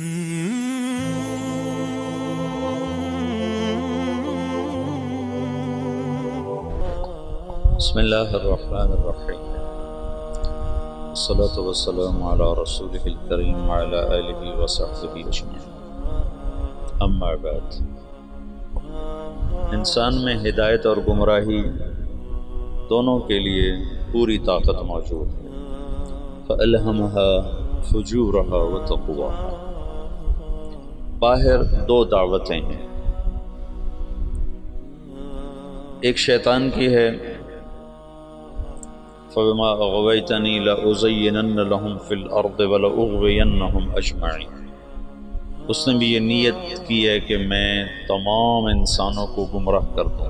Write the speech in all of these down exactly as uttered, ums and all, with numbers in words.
بسم اللہ الرحمن الرحیم والصلاة والسلام علی رسولہ الکریم وعلی آلہ وصحبہ اجمعین، اما بعد۔ انسان میں ہدایت اور گمراہی دونوں کے لیے پوری طاقت موجود ہے۔ فَأَلْهَمَهَا فُجُورَهَا وَتَقْوَاهَا۔ باہر دو دعوتیں ہیں، ایک شیطان کی ہے، فَبِمَا أَغْوَيْتَنِي لَأُزَيِّنَنَّ لَهُمْ فِي الْأَرْضِ وَلَأُغْوِيَنَّهُمْ أَجْمَعِينَ۔ اس نے بھی یہ نیت کی ہے کہ میں تمام انسانوں کو گمراہ کر دوں،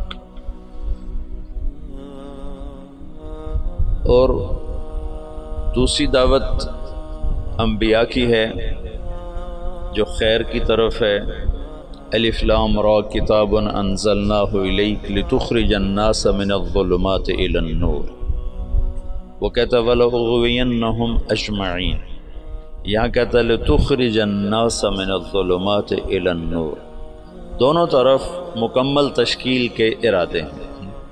اور دوسری دعوت انبیاء کی ہے جو خیر کی طرف ہے۔ الف لام را کتاب انزلناہ الیک لتخرج الناس من الظلمات الی النور، وہ کہتا ہے وَلَأُغْوِيَنَّهُمْ أَجْمَعِينَ، یہاں کہتا ہے لِتُخْرِجَ النَّاسَ مِنَ الظُّلُمَاتِ إِلَى النُّورِ۔ دونوں طرف مکمل تشکیل کے ارادے ہیں۔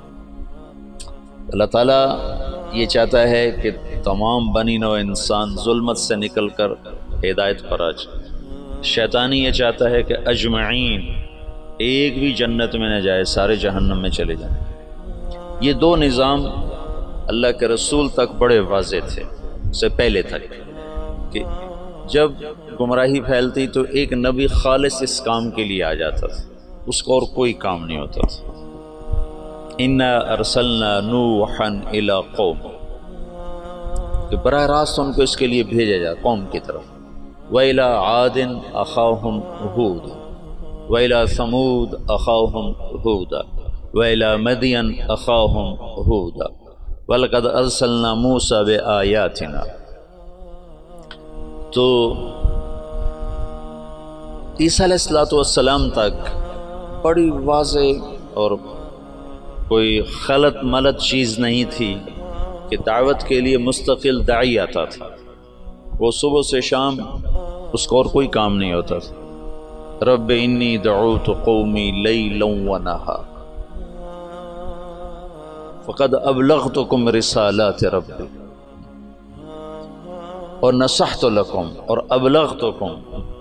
اللہ تعالیٰ یہ چاہتا ہے کہ تمام بنی نوع انسان ظلمت سے نکل کر ہدایت پر آ جائے۔ شیطانی یہ چاہتا ہے کہ اجمعین، ایک بھی جنت میں نہ جائے، سارے جہنم میں چلے جائیں۔ یہ دو نظام اللہ کے رسول تک بڑے واضح تھے، سے پہلے تک، کہ جب گمراہی پھیلتی تو ایک نبی خالص اس کام کے لیے آ جاتا تھا، اس کو اور کوئی کام نہیں ہوتا تھا۔ اِنَّا أَرْسَلْنَا نُوحًا إِلَىٰ قَوْمٍ، کہ براہ راست ان کو اس کے لیے بھیجا جائے قوم کی طرف۔ وَإِلَىٰ عَادٍ أَخَاهُمْ هُودٌ وَإِلَىٰ ثَمُودَ أَخَاهُمْ هُودًا وَإِلَىٰ مَدْيَنَ أَخَاهُمْ هُودًا وَلَقَدْ أَرْسَلْنَا مُوسَىٰ بِآيَاتِنَا۔ تو عیسیٰ علیہ السلام تک بڑی واضح اور کوئی خلط ملط چیز نہیں تھی کہ دعوت کے لیے مستقل داعی آتا تھا، وہ صبح سے شام اس کو اور کوئی کام نہیں ہوتا تھا۔ رب انی دعوت قومی لیلا ونہارا فقد ابلغتکم رسالات ربی اور نصحت لکم اور ابلغتکم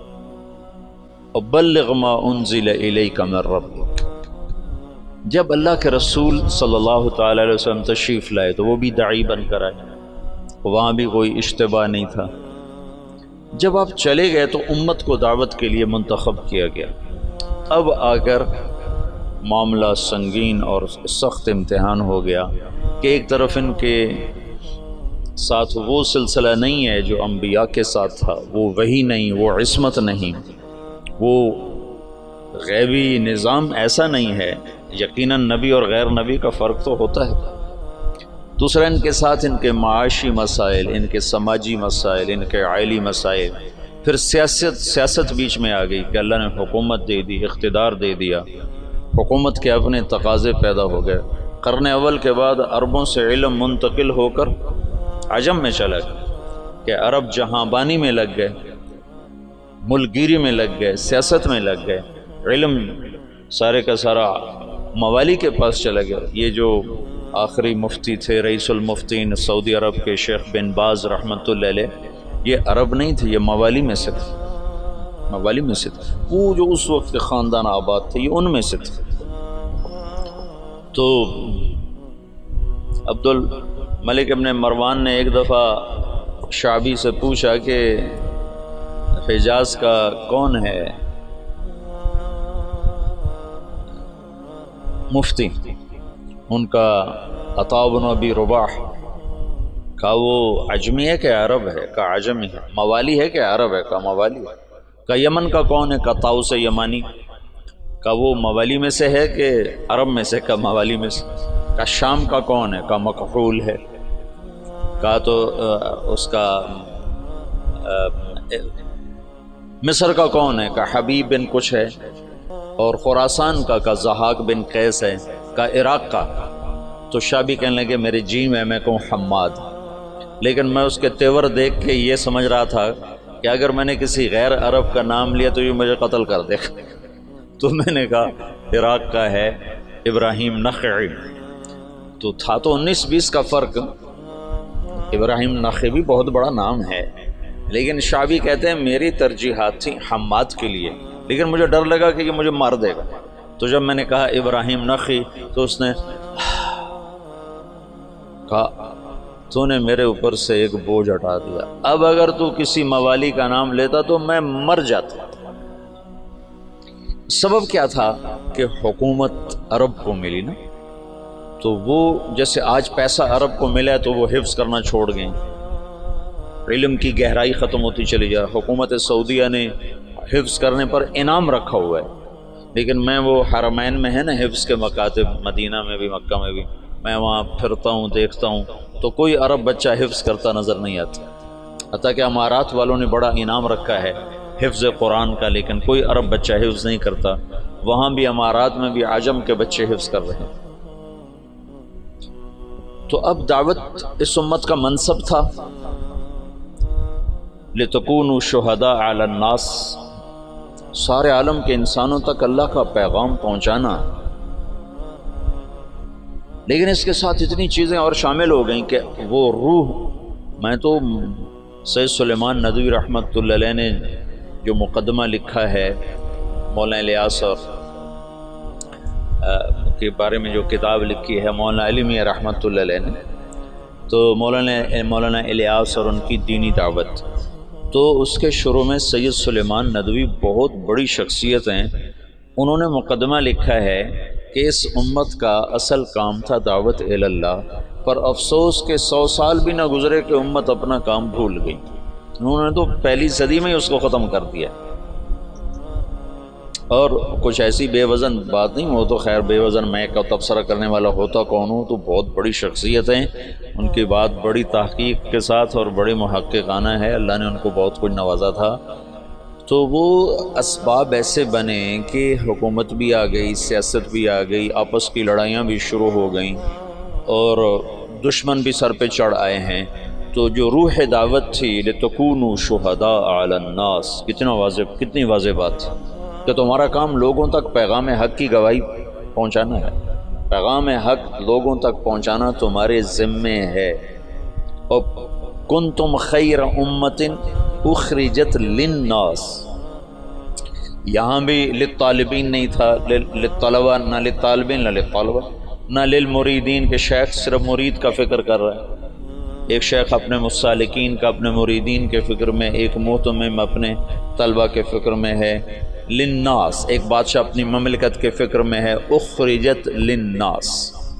وبلغ ما انزل الیک من ربک۔ جب اللہ کے رسول صلی اللہ تعالی علیہ وسلم تشریف لائے تو وہ بھی داعی بن کر آئے، وہاں بھی کوئی اشتباہ نہیں تھا۔ جب آپ چلے گئے تو امت کو دعوت کے لیے منتخب کیا گیا۔ اب آ کر معاملہ سنگین اور سخت امتحان ہو گیا کہ ایک طرف ان کے ساتھ وہ سلسلہ نہیں ہے جو انبیاء کے ساتھ تھا، وہ وحی نہیں، وہ عصمت نہیں، وہ غیبی نظام ایسا نہیں ہے۔ یقیناً نبی اور غیر نبی کا فرق تو ہوتا ہے۔ دوسرا ان کے ساتھ ان کے معاشی مسائل، ان کے سماجی مسائل، ان کے عائلی مسائل، پھر سیاست سیاست بیچ میں آ گئی کہ اللہ نے حکومت دے دی، اقتدار دے دیا، حکومت کے اپنے تقاضے پیدا ہو گئے۔ قرن اول کے بعد عربوں سے علم منتقل ہو کر عجم میں چلا گیا کہ عرب جہاں بانی میں لگ گئے، ملک گیری میں لگ گئے، سیاست میں لگ گئے، علم سارے کا سارا موالی کے پاس چلا گیا۔ یہ جو آخری مفتی تھے، رئیس المفتین سعودی عرب کے شیخ بن باز رحمۃ اللہ علیہ، یہ عرب نہیں تھے، یہ موالی میں سے تھے، موالی میں سے تھے، وہ جو اس وقت کے خاندان آباد تھے یہ ان میں سے تھے۔ تو عبد الملک ابن مروان نے ایک دفعہ شعبی سے پوچھا کہ حجاز کا کون ہے مفتی؟ ان کا عطاء بن ابی رباح کا وہ عجمی ہے کہ عرب ہے؟ کا عجمی ہے۔ موالی ہے کہ عرب ہے؟ کا موالی ہے۔ کا یمن کا کون ہے؟ کا طاؤس یمانی کا وہ موالی میں سے ہے کہ عرب میں سے؟ کا موالی میں سے۔ کا شام کا کون ہے؟ کا مکحول ہے۔ کا تو اس کا مصر کا کون ہے؟ کا حبیب بن کچھ ہے۔ اور خراسان کا کا ضحاک بن قیس ہے۔ کا عراق کا تو شابی کہنے لگے میرے جی میں میں کہوں حماد، لیکن میں اس کے تیور دیکھ کے یہ سمجھ رہا تھا کہ اگر میں نے کسی غیر عرب کا نام لیا تو یہ مجھے قتل کر دے گا. تو میں نے کہا عراق کا ہے ابراہیم نخعی. تو تھا تو انیس بیس کا فرق. ابراہیم نخعی بھی بہت بڑا نام ہے، لیکن شعبی کہتے ہیں میری ترجیحات تھیں حماد کے لیے، لیکن مجھے ڈر لگا کہ یہ مجھے مار دے گا. تو جب میں نے کہا ابراہیم نخعی تو اس نے کہا تو نے میرے اوپر سے ایک بوجھ ہٹا دیا. اب اگر تو کسی موالی کا نام لیتا تو میں مر جاتا. سبب کیا تھا کہ حکومت عرب کو ملی نا، تو وہ جیسے آج پیسہ عرب کو ملا ہے تو وہ حفظ کرنا چھوڑ گئے، علم کی گہرائی ختم ہوتی چلی جا. حکومت سعودیہ نے حفظ کرنے پر انعام رکھا ہوا ہے، لیکن میں وہ حرمین میں ہے نا حفظ کے مکاتب، مدینہ میں بھی مکہ میں بھی، میں وہاں پھرتا ہوں دیکھتا ہوں تو کوئی عرب بچہ حفظ کرتا نظر نہیں آتا. حتیٰ کہ امارات والوں نے بڑا انعام رکھا ہے حفظ قرآن کا، لیکن کوئی عرب بچہ حفظ نہیں کرتا. وہاں بھی امارات میں بھی عجم کے بچے حفظ کر رہے ہیں. تو اب دعوت اس امت کا منصب تھا لِتَكُونُوا شُهَدَاءَ عَلَى النَّاسِ، سارے عالم کے انسانوں تک اللہ کا پیغام پہنچانا. لیکن اس کے ساتھ اتنی چیزیں اور شامل ہو گئیں کہ وہ روح، میں تو سید سلیمان ندوی رحمۃ اللہ علیہ نے جو مقدمہ لکھا ہے مولانا الیاس اور کے بارے میں جو کتاب لکھی ہے مولانا علی میاں رحمۃ اللہ علیہ نے، تو مولانا مولانا الیاس اور ان کی دینی دعوت، تو اس کے شروع میں سید سلیمان ندوی بہت بڑی شخصیت ہیں، انہوں نے مقدمہ لکھا ہے کہ اس امت کا اصل کام تھا دعوت الی اللہ، پر افسوس کہ سو سال بھی نہ گزرے کہ امت اپنا کام بھول گئی. انہوں نے تو پہلی صدی میں ہی اس کو ختم کر دیا. اور کچھ ایسی بے وزن بات نہیں ہو تو خیر بے وزن میں کا تبصرہ کرنے والا ہوتا کون ہوں، تو بہت بڑی شخصیت ہیں، ان کی بات بڑی تحقیق کے ساتھ اور بڑی محققانہ ہے، اللہ نے ان کو بہت کچھ نوازا تھا. تو وہ اسباب ایسے بنے کہ حکومت بھی آ گئی، سیاست بھی آ گئی، آپس کی لڑائیاں بھی شروع ہو گئیں اور دشمن بھی سر پہ چڑھ آئے ہیں. تو جو روح دعوت تھی لِتَكُونُوا شُهَدَاءَ عَلَى النَّاسِ، کتنا واضح کتنی واضح بات تھی کہ تمہارا کام لوگوں تک پیغام حق کی گواہی پہنچانا ہے، پیغام حق لوگوں تک پہنچانا تمہارے ذمے ہے. اور کنتم خیر امت اخرجت للناس، یہاں بھی للطالبین نہیں تھا، للطلبہ، نہ للطالبین نہ للطلبہ نہ للمریدین کہ شیخ صرف مرید کا فکر کر رہا ہے. ایک شیخ اپنے مسالکین کا، اپنے مریدین کے فکر میں، ایک محتمم اپنے طلبہ کے فکر میں ہے. للناس، ایک بادشاہ اپنی مملکت کے فکر میں ہے. اخرجت للناس،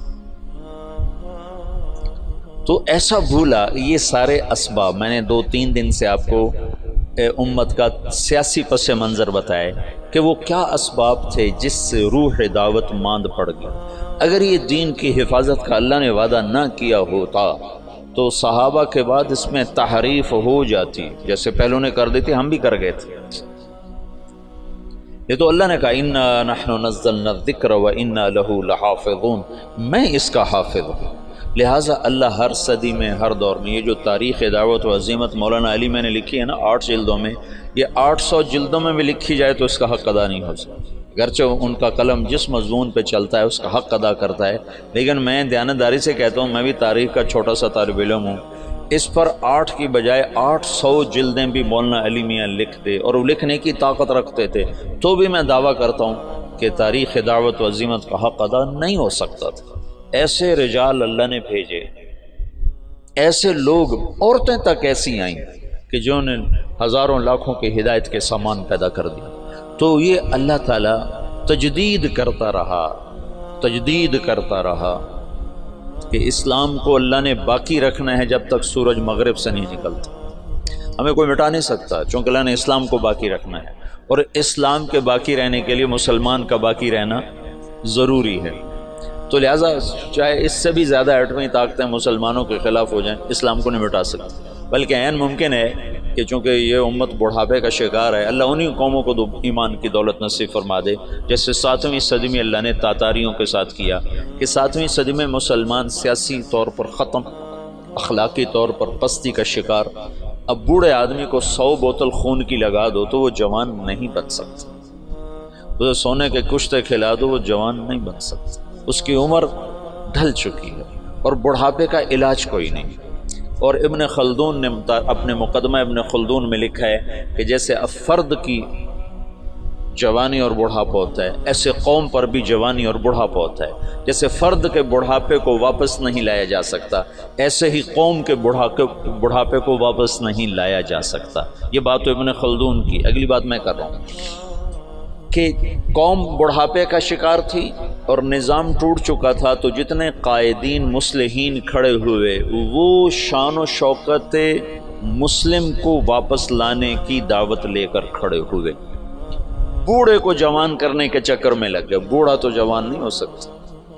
تو ایسا بھولا. یہ سارے اسباب میں نے دو تین دن سے آپ کو امت کا سیاسی پس منظر بتائے کہ وہ کیا اسباب تھے جس سے روح دعوت ماند پڑ گئی. اگر یہ دین کی حفاظت کا اللہ نے وعدہ نہ کیا ہوتا تو صحابہ کے بعد اس میں تحریف ہو جاتی، جیسے پہلوں نے کر دی تھی، ہم بھی کر گئے تھے. یہ تو اللہ نے کہا اِنَّا نَحْنُ نَزَّلْنَا الذِّكْرَ وَإِنَّا لَهُ لَحَافِظُونَ، میں اس کا حافظ ہوں. لہٰذا اللہ ہر صدی میں، ہر دور میں، یہ جو تاریخ دعوت و عظیمت مولانا علی میں نے لکھی ہے نا آٹھ جلدوں میں، یہ آٹھ سو جلدوں میں بھی لکھی جائے تو اس کا حق ادا نہیں ہو سکتا. گرچہ ان کا قلم جس مضمون پہ چلتا ہے اس کا حق ادا کرتا ہے، لیکن میں دیانتداری سے کہتا ہوں، میں بھی تاریخ کا چھوٹا سا طالب علم ہوں، اس پر آٹھ کی بجائے آٹھ سو جلدیں بھی مولانا علی میاں لکھ دے اور وہ لکھنے کی طاقت رکھتے تھے، تو بھی میں دعویٰ کرتا ہوں کہ تاریخ دعوت و عظیمت کا حق ادا نہیں ہو سکتا تھا. ایسے رجال اللہ نے بھیجے، ایسے لوگ، عورتیں تک ایسی آئیں کہ جنہوں نے ہزاروں لاکھوں کی ہدایت کے سامان پیدا کر دیا. تو یہ اللہ تعالیٰ تجدید کرتا رہا، تجدید کرتا رہا کہ اسلام کو اللہ نے باقی رکھنا ہے جب تک سورج مغرب سے نہیں نکلتا. ہمیں کوئی مٹا نہیں سکتا، چونکہ اللہ نے اسلام کو باقی رکھنا ہے، اور اسلام کے باقی رہنے کے لیے مسلمان کا باقی رہنا ضروری ہے. تو لہٰذا چاہے اس سے بھی زیادہ ایٹمی طاقتیں مسلمانوں کے خلاف ہو جائیں، اسلام کو نہیں مٹا سکتے. بلکہ عین ممکن ہے کہ چونکہ یہ امت بڑھاپے کا شکار ہے، اللہ انہی قوموں کو ایمان کی دولت نصیب فرما دے، جیسے ساتویں صدی میں اللہ نے تاتاریوں کے ساتھ کیا کہ ساتویں صدی میں مسلمان سیاسی طور پر ختم، اخلاقی طور پر پستی کا شکار، اب بوڑھے آدمی کو سو بوتل خون کی لگا دو تو وہ جوان نہیں بن سکتا، اسے سونے کے کشتے کھلا دو وہ جوان نہیں بن سکتا، اس کی عمر ڈھل چکی ہے اور بڑھاپے کا علاج کوئی نہیں۔ اور ابن خلدون نے اپنے مقدمہ ابن خلدون میں لکھا ہے کہ جیسے اب فرد کی جوانی اور بڑھاپا ہوتا ہے، ایسے قوم پر بھی جوانی اور بڑھاپا ہوتا ہے۔ جیسے فرد کے بڑھاپے کو واپس نہیں لایا جا سکتا، ایسے ہی قوم کے بڑھاپے کو واپس نہیں لایا جا سکتا۔ یہ بات تو ابن خلدون کی۔ اگلی بات میں کر رہا ہوں کہ قوم بڑھاپے کا شکار تھی اور نظام ٹوٹ چکا تھا، تو جتنے قائدین مصلحین کھڑے ہوئے وہ شان و شوکت مسلم کو واپس لانے کی دعوت لے کر کھڑے ہوئے۔ بوڑھے کو جوان کرنے کے چکر میں لگ گئے، بوڑھا تو جوان نہیں ہو سکتا۔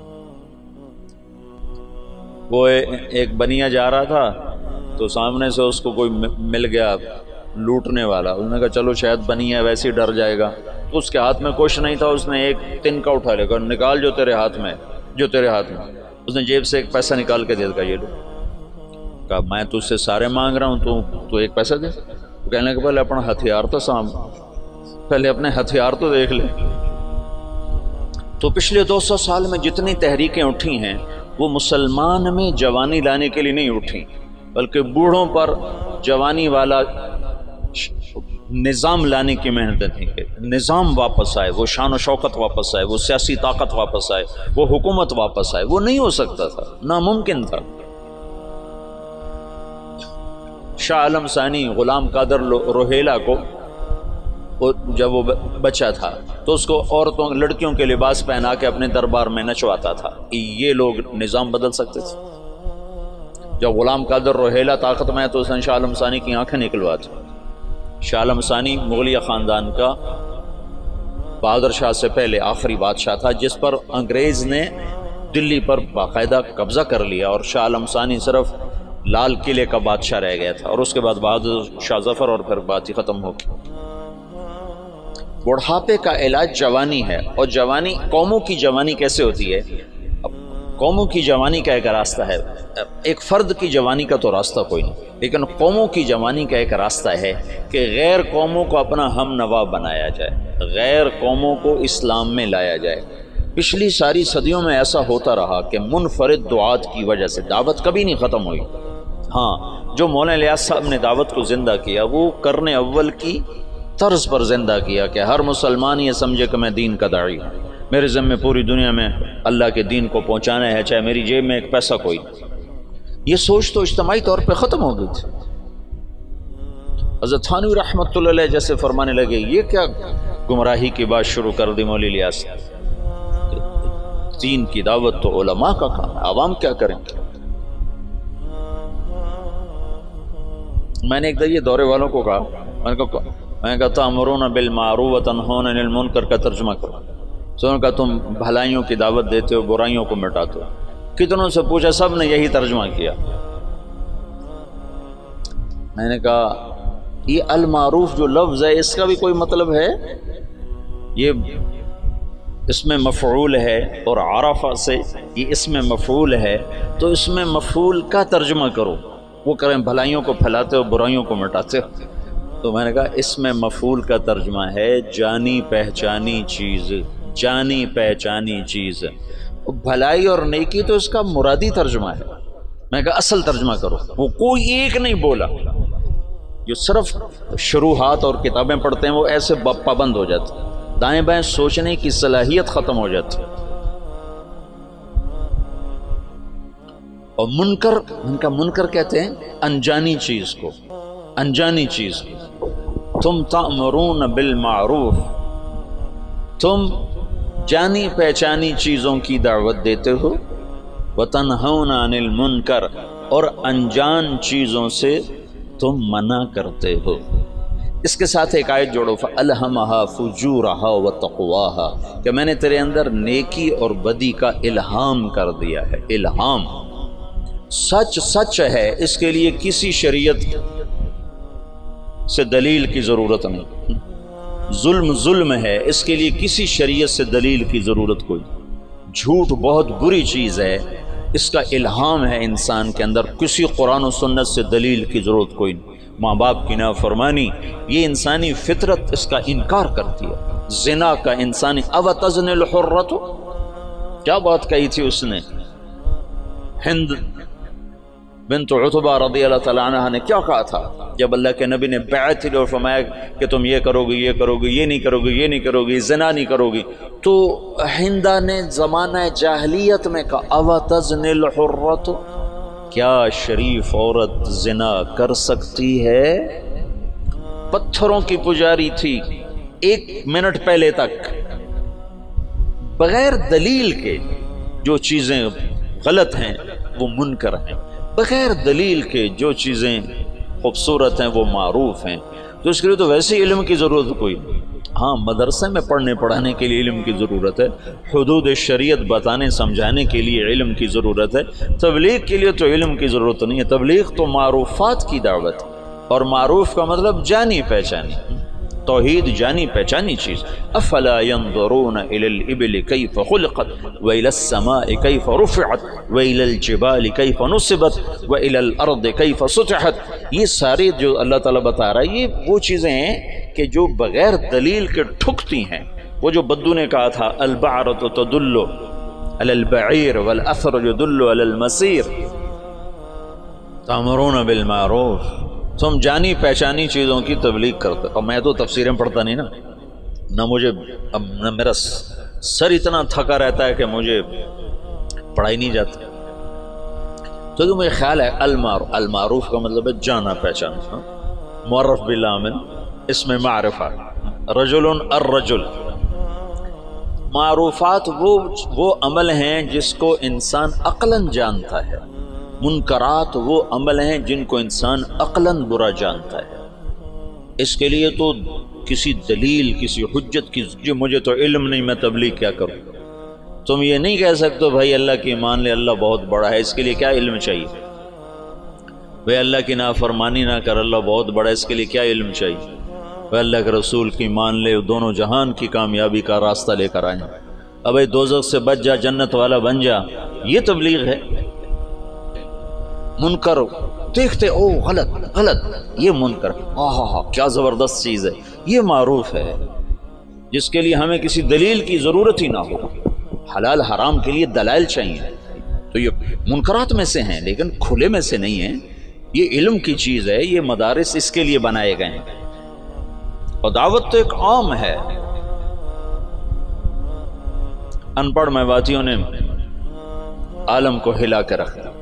وہ ایک بنیا جا رہا تھا تو سامنے سے اس کو کوئی مل گیا لوٹنے والا، اس نے کہا چلو شاید بنیا ویسے ہی ڈر جائے گا، تو اس کے ہاتھ میں کچھ نہیں تھا، اس نے ایک تن کا اٹھا لے کر نکال جو تیرے ہاتھ میں جو تیرے ہاتھ میں اس نے جیب سے ایک پیسہ نکال کے دے دیا، یہ لو۔ کہا میں تجھ سے سارے مانگ رہا ہوں تو تو ایک پیسہ دے۔ کہنے لگا پہلے اپنا ہتھیار تو سام پہلے اپنے ہتھیار تو دیکھ لے۔ تو پچھلے دو سو سال میں جتنی تحریکیں اٹھی ہیں وہ مسلمان میں جوانی لانے کے لیے نہیں اٹھی، بلکہ بوڑھوں پر جوانی والا نظام لانے کی محنت تھی کہ نظام واپس آئے، وہ شان و شوکت واپس آئے، وہ سیاسی طاقت واپس آئے، وہ حکومت واپس آئے۔ وہ نہیں ہو سکتا تھا، ناممکن تھا۔ شاہ عالم ثانی غلام قادر روہیلا کو جب وہ بچہ تھا تو اس کو عورتوں لڑکیوں کے لباس پہنا کے اپنے دربار میں نچواتا تھا۔ یہ لوگ نظام بدل سکتے تھے؟ جب غلام قادر روہیلا طاقت میں تو اس نے شاہ عالم ثانی کی آنکھیں نکلوا دی۔ شاہ عالم ثانی مغلیہ خاندان کا بہادر شاہ سے پہلے آخری بادشاہ تھا جس پر انگریز نے دلی پر باقاعدہ قبضہ کر لیا، اور شاہ عالم ثانی صرف لال قلعے کا بادشاہ رہ گیا تھا، اور اس کے بعد بہادر شاہ ظفر، اور پھر بات ہی ختم ہو گئی۔ بڑھاپے کا علاج جوانی ہے، اور جوانی قوموں کی جوانی کیسے ہوتی ہے؟ قوموں کی جوانی کا ایک راستہ ہے، ایک فرد کی جوانی کا تو راستہ کوئی نہیں، لیکن قوموں کی جوانی کا ایک راستہ ہے کہ غیر قوموں کو اپنا ہم نوا بنایا جائے، غیر قوموں کو اسلام میں لایا جائے۔ پچھلی ساری صدیوں میں ایسا ہوتا رہا کہ منفرد دعات کی وجہ سے دعوت کبھی نہیں ختم ہوئی۔ ہاں، جو مولانا الیاس صاحب نے دعوت کو زندہ کیا وہ قرن اول کی طرز پر زندہ کیا کہ ہر مسلمان یہ سمجھے کہ میں دین کا داعی ہوں، میرے ذمہ پوری دنیا میں اللہ کے دین کو پہنچانا ہے، چاہے میری جیب میں ایک پیسہ کوئی نہیں۔ یہ سوچ تو اجتماعی طور پہ ختم ہو گئی تھی۔ حضرت تھانوی رحمۃ اللہ علیہ جیسے فرمانے لگے یہ کیا گمراہی کی بات شروع کر دی مولوی الیاس، دین کی دعوت تو علماء کا کام ہے، عوام کیا کریں؟ میں نے ایک دفعہ یہ دورے والوں کو کہا، میں نے کہا میں کہا تأمرون بالمعروف وتنہون عن المنکر کا ترجمہ کرو۔ تو انہوں نے کہا تم بھلائیوں کی دعوت دیتے ہو، برائیوں کو مٹاتے ہو۔ کتنوں سے پوچھا، سب نے یہی ترجمہ کیا۔ میں نے کہا یہ المعروف جو لفظ ہے اس کا بھی کوئی مطلب ہے؟ یہ اس میں مفعول ہے، اور عرفہ سے یہ اس میں مفعول ہے، تو اس میں مفعول کا ترجمہ کرو۔ وہ کریں بھلائیوں کو پھیلاتے ہو، برائیوں کو مٹاتے ہو۔ تو میں نے کہا اس میں مفعول کا ترجمہ ہے جانی پہچانی چیز، جانی پہچانی چیز۔ بھلائی اور نیکی تو اس کا مرادی ترجمہ ہے۔ میں نے کہا اصل ترجمہ کرو۔ وہ کوئی ایک نہیں بولا، جو صرف شروحات اور کتابیں پڑھتے ہیں وہ ایسے پابند ہو جاتے، دائیں بائیں سوچنے کی صلاحیت ختم ہو جاتی۔ اور منکر، ان کا منکر کہتے ہیں انجانی چیز کو، انجانی چیز کو۔ تم تأمرون بالمعروف، تم جانی پہچانی چیزوں کی دعوت دیتے ہو، وتنہون عن المنکر، اور انجان چیزوں سے تم منع کرتے ہو۔ اس کے ساتھ ایک آیت جوڑو، فَأَلْهَمَهَا فُجُورَهَا وَتَقْوَاهَا، کہ میں نے تیرے اندر نیکی اور بدی کا الہام کر دیا ہے۔ الہام سچ سچ ہے، اس کے لیے کسی شریعت سے دلیل کی ضرورت نہیں۔ ظلم ظلم ہے، اس کے لیے کسی شریعت سے دلیل کی ضرورت کوئی۔ جھوٹ بہت بری چیز ہے، اس کا الہام ہے انسان کے اندر، کسی قرآن و سنت سے دلیل کی ضرورت کوئی نہیں۔ ماں باپ کی نافرمانی، یہ انسانی فطرت اس کا انکار کرتی ہے۔ زنا کا انسانی او تزن الحرۃ، کیا بات کہی تھی اس نے؟ ہند بنت عتبہ رضی اللہ تعالیٰ عنہ نے کیا کہا تھا جب اللہ کے نبی نے بیعت لی اور فرمایا کہ تم یہ کرو گی، یہ کرو گی، یہ نہیں کرو گی، یہ نہیں کرو گی، زنا نہیں کرو گی، تو ہندہ نے زمانہ جاہلیت میں کہا او تزن الحرۃ، کیا شریف عورت زنا کر سکتی ہے؟ پتھروں کی پجاری تھی ایک منٹ پہلے تک، بغیر دلیل کے جو چیزیں غلط ہیں وہ منکر ہیں، بغیر دلیل کے جو چیزیں خوبصورت ہیں وہ معروف ہیں، تو اس کے لیے تو ویسے علم کی ضرورت کوئی نہیں۔ ہاں مدرسے میں پڑھنے پڑھانے کے لیے علم کی ضرورت ہے، حدود شریعت بتانے سمجھانے کے لیے علم کی ضرورت ہے، تبلیغ کے لیے تو علم کی ضرورت نہیں ہے، تبلیغ تو معروفات کی دعوت ہے، اور معروف کا مطلب جانی پہچانی، توحید جانی پہچانی چیز۔ افلا ينظرون الى الابل كيف خلقت والى السماء كيف رفعت والى الجبال كيف نصبت والى الارض كيف سطحت، یہ ساری جو اللہ تعالیٰ بتا رہا ہے یہ وہ چیزیں ہیں کہ جو بغیر دلیل کے ٹھکتی ہیں۔ وہ جو بدو نے کہا تھا البعرۃ تدل علی البعیر والاثر يدل علی المسیر، تأمرون بالمعروف، تم جانی پہچانی چیزوں کی تبلیغ کرتے۔ اور میں تو تفسیریں پڑھتا نہیں نا، نہ مجھے اب نہ میرا سر اتنا تھکا رہتا ہے کہ مجھے پڑھائی نہیں جاتی، تو کہ مجھے خیال ہے المعروف المعروف کا مطلب ہے جانا پہچانا، معرف بالعامل اس میں معرفہ، رجل الرجل، معروفات وہ وہ عمل ہیں جس کو انسان عقلاً جانتا ہے، منکرات وہ عمل ہیں جن کو انسان عقلاً برا جانتا ہے۔ اس کے لیے تو کسی دلیل کسی حجت کی جو مجھے تو علم نہیں میں تبلیغ کیا کروں، تم یہ نہیں کہہ سکتے بھائی اللہ کی مان لے اللہ بہت بڑا ہے، اس کے لیے کیا علم چاہیے؟ بھائی اللہ کی نافرمانی نہ کر اللہ بہت بڑا ہے، اس کے لیے کیا علم چاہیے؟ بھائی اللہ کے رسول کی مان لے دونوں جہان کی کامیابی کا راستہ لے کر آئیں، اب بھائی دوزخ سے بچ جا جنت والا بن جا، یہ تبلیغ ہے؟ منکر دیکھتے او غلط غلط، یہ منکر، آہا ہا کیا زبردست چیز ہے، یہ معروف ہے جس کے لیے ہمیں کسی دلیل کی ضرورت ہی نہ ہو۔ حلال حرام کے لیے دلائل چاہیے، تو یہ منکرات میں سے ہیں لیکن کھلے میں سے نہیں ہیں، یہ علم کی چیز ہے، یہ مدارس اس کے لیے بنائے گئے ہیں، اور دعوت تو ایک عام ہے۔ ان پڑھ میواتیوں نے عالم کو ہلا کے رکھ دیا۔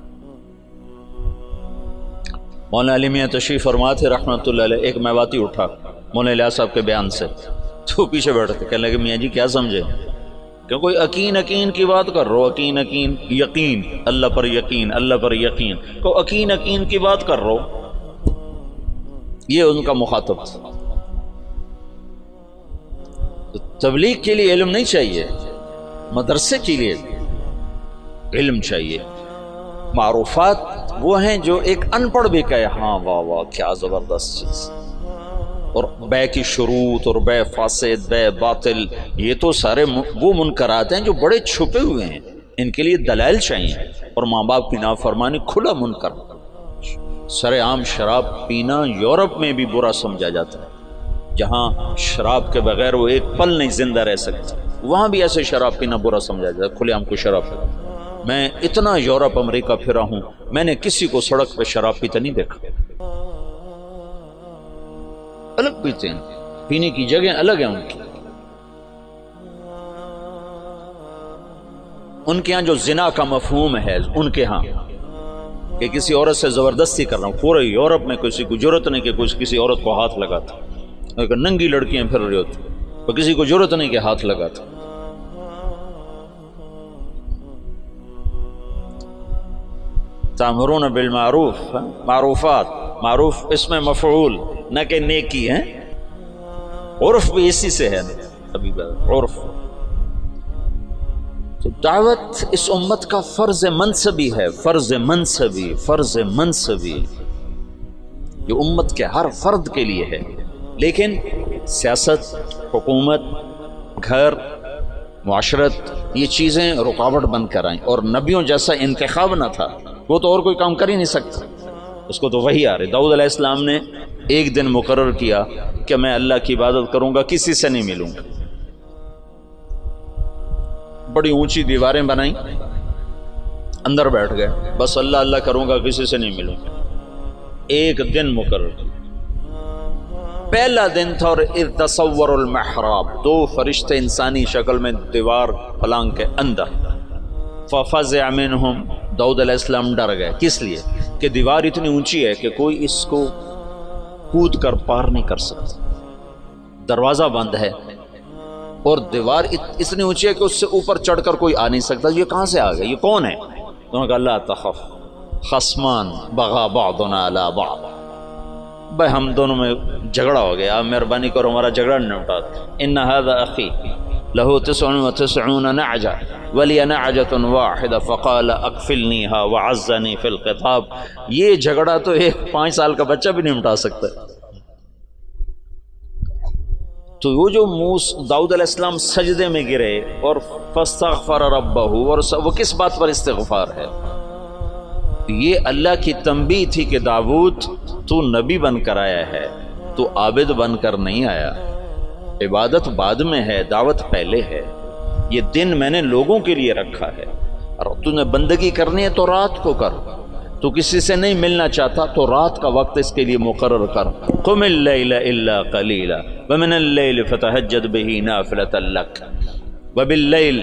مولانا علی میاں تشریف فرما تھے رحمۃ اللہ علیہ، ایک میواتی اٹھا مولانا الیاس صاحب کے بیان سے، تو پیچھے بیٹھتے کہنے لگے میاں جی کیا سمجھے کہ کوئی یقین یقین کی بات کر رہو، یقین یقین یقین اللہ پر یقین اللہ پر یقین کو یقین یقین کی بات کر رہو، یہ ان کا مخاطب تھا۔ تبلیغ کے لیے علم نہیں چاہیے، مدرسے کے لیے علم چاہیے۔ معروفات وہ ہیں جو ایک ان پڑھ بھی کہے ہاں واہ واہ کیا زبردست چیز، اور بے کی شروط اور بے فاسد بے باطل، یہ تو سارے وہ منکرات ہیں جو بڑے چھپے ہوئے ہیں، ان کے لیے دلائل چاہیے۔ اور ماں باپ کی نافرمانی کھلا منکر، سر عام شراب پینا یورپ میں بھی برا سمجھا جاتا ہے، جہاں شراب کے بغیر وہ ایک پل نہیں زندہ رہ سکتے، وہاں بھی ایسے شراب پینا برا سمجھا جاتا ہے، کھلے عام کو شراب پینا۔ میں اتنا یورپ امریکہ پھرا ہوں، میں نے کسی کو سڑک پہ شراب پیتا نہیں دیکھا، الگ پیتے ہیں، پینے کی جگہ الگ ہیں ان کی۔ ان کے ہاں جو زنا کا مفہوم ہے ان کے ہاں کہ کسی عورت سے زبردستی کر رہا ہوں، پورے یورپ میں کسی کو جرت نہیں کہ کوئی کسی عورت کو ہاتھ لگاتا، ننگی لڑکیاں پھر رہی ہوتی تو کسی کو جرت نہیں کہ ہاتھ لگاتا۔ تامرون بالمعروف، معروفات، معروف اس میں مفعول نہ کہ نیکی ہے، عرف بھی اسی سے ہے، ابھی عرف۔ تو دعوت اس امت کا فرض منصبی ہے، فرض منصبی فرض منصبی جو امت کے ہر فرد کے لیے ہے، لیکن سیاست، حکومت، گھر، معاشرت یہ چیزیں رکاوٹ بن کر آئیں، اور نبیوں جیسا انتخاب نہ تھا، وہ تو اور کوئی کام کر ہی نہیں سکتا، اس کو تو وہی آ رہی. داؤد علیہ السلام نے ایک دن مقرر کیا کہ میں اللہ کی عبادت کروں گا, کسی سے نہیں ملوں گا. بڑی اونچی دیواریں بنائیں, اندر بیٹھ گئے, بس اللہ اللہ کروں گا, کسی سے نہیں ملوں گا. ایک دن مقرر کیا. پہلا دن تھا اور اذ تصور المحراب, دو فرشتے انسانی شکل میں دیوار پلانگ کے اندر. ففزع منہم, داؤد علیہ السلام ڈر گئے. کس لیے کہ دیوار اتنی اونچی ہے کہ کوئی اس کو کود کر پار نہیں کر سکتا, دروازہ بند ہے اور دیوار اتنی اونچی ہے کہ اس سے اوپر چڑھ کر کوئی آ نہیں سکتا. یہ کہاں سے آ گیا, یہ کون ہے؟ انہوں نے کہا لا تخف خصمان بغا بعضنا علی بعض, بھائی ہم دونوں میں جھگڑا ہو گیا, آپ مہربانی کرو ہمارا جھگڑا نہیں اٹھا. ان هذا اخی له تسع وتسعون نعجة ولی نعجة واحدة فقال اکفلنیها وعزنی فی الخطاب. یہ جھگڑا تو ایک پانچ سال کا بچہ بھی نہیں مٹا سکتا. تو وہ جو موس داؤد علیہ السلام سجدے میں گرے اور فاستغفر ربہ, اور وہ کس بات پر استغفار ہے؟ یہ اللہ کی تنبیہ تھی کہ داؤد تو نبی بن کر آیا ہے, تو عابد بن کر نہیں آیا. عبادت بعد میں ہے, دعوت پہلے ہے. یہ دن میں نے لوگوں کے لیے رکھا ہے, اور تو نے بندگی کرنی ہے تو رات کو کر. تو کسی سے نہیں ملنا چاہتا تو رات کا وقت اس کے لیے مقرر کر. قم اللیل الا قلیلا ومن اللیل فتہجد بہ نافلۃ لک وباللیل.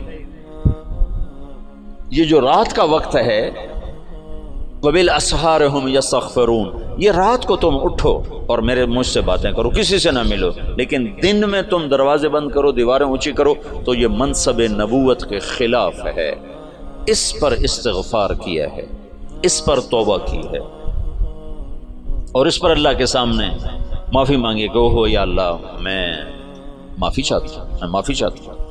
یہ جو رات کا وقت ہے, وبالاسحار ہم یستغفرون, یہ رات کو تم اٹھو اور میرے مجھ سے باتیں کرو, کسی سے نہ ملو, لیکن دن میں تم دروازے بند کرو, دیواریں اونچی کرو, تو یہ منصب نبوت کے خلاف ہے. اس پر استغفار کیا ہے, اس پر توبہ کی ہے, اور اس پر اللہ کے سامنے معافی مانگے کہ ہو یا اللہ میں معافی چاہتا ہوں, میں معافی چاہتا ہوں.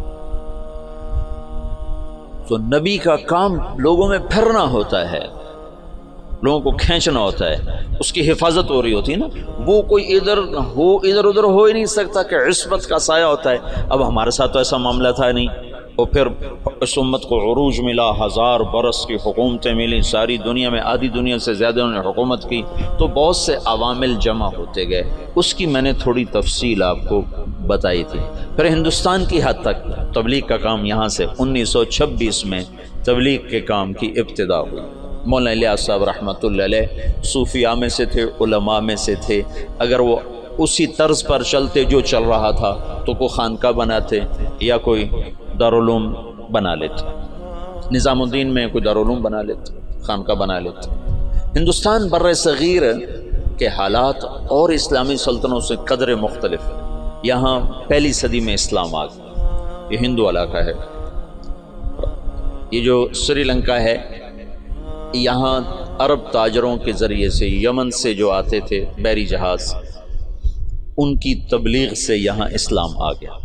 تو نبی کا کام لوگوں میں پھرنا ہوتا ہے, لوگوں کو کھینچنا ہوتا ہے, اس کی حفاظت ہو رہی ہوتی ہے نا. وہ کوئی ادھر ہو ادھر ادھر ہو ہی نہیں سکتا کہ عصمت کا سایہ ہوتا ہے. اب ہمارے ساتھ تو ایسا معاملہ تھا نہیں, اور پھر اس امت کو عروج ملا, ہزار برس کی حکومتیں ملی, ساری دنیا میں آدھی دنیا سے زیادہ انہوں نے حکومت کی, تو بہت سے عوامل جمع ہوتے گئے. اس کی میں نے تھوڑی تفصیل آپ کو بتائی تھی. پھر ہندوستان کی حد تک تبلیغ کا کام یہاں سے انیس سو چھبیس میں تبلیغ کے کام کی ابتدا ہوئی. مولانا الیاس صاحب رحمۃ اللہ علیہ صوفیاء میں سے تھے, علماء میں سے تھے. اگر وہ اسی طرز پر چلتے جو چل رہا تھا تو کوئی خانقاہ بناتے یا کوئی دارالعلوم بنا لیتے, نظام الدین میں کوئی دارالعلوم بنا لیتے, خانقاہ بنا لیتے. ہندوستان بر صغیر کے حالات اور اسلامی سلطنتوں سے قدر مختلف. یہاں پہلی صدی میں اسلام آ گیا, یہ ہندو علاقہ ہے. یہ جو سری لنکا ہے, یہاں عرب تاجروں کے ذریعے سے یمن سے جو آتے تھے بحری جہاز, ان کی تبلیغ سے یہاں اسلام آ گیا.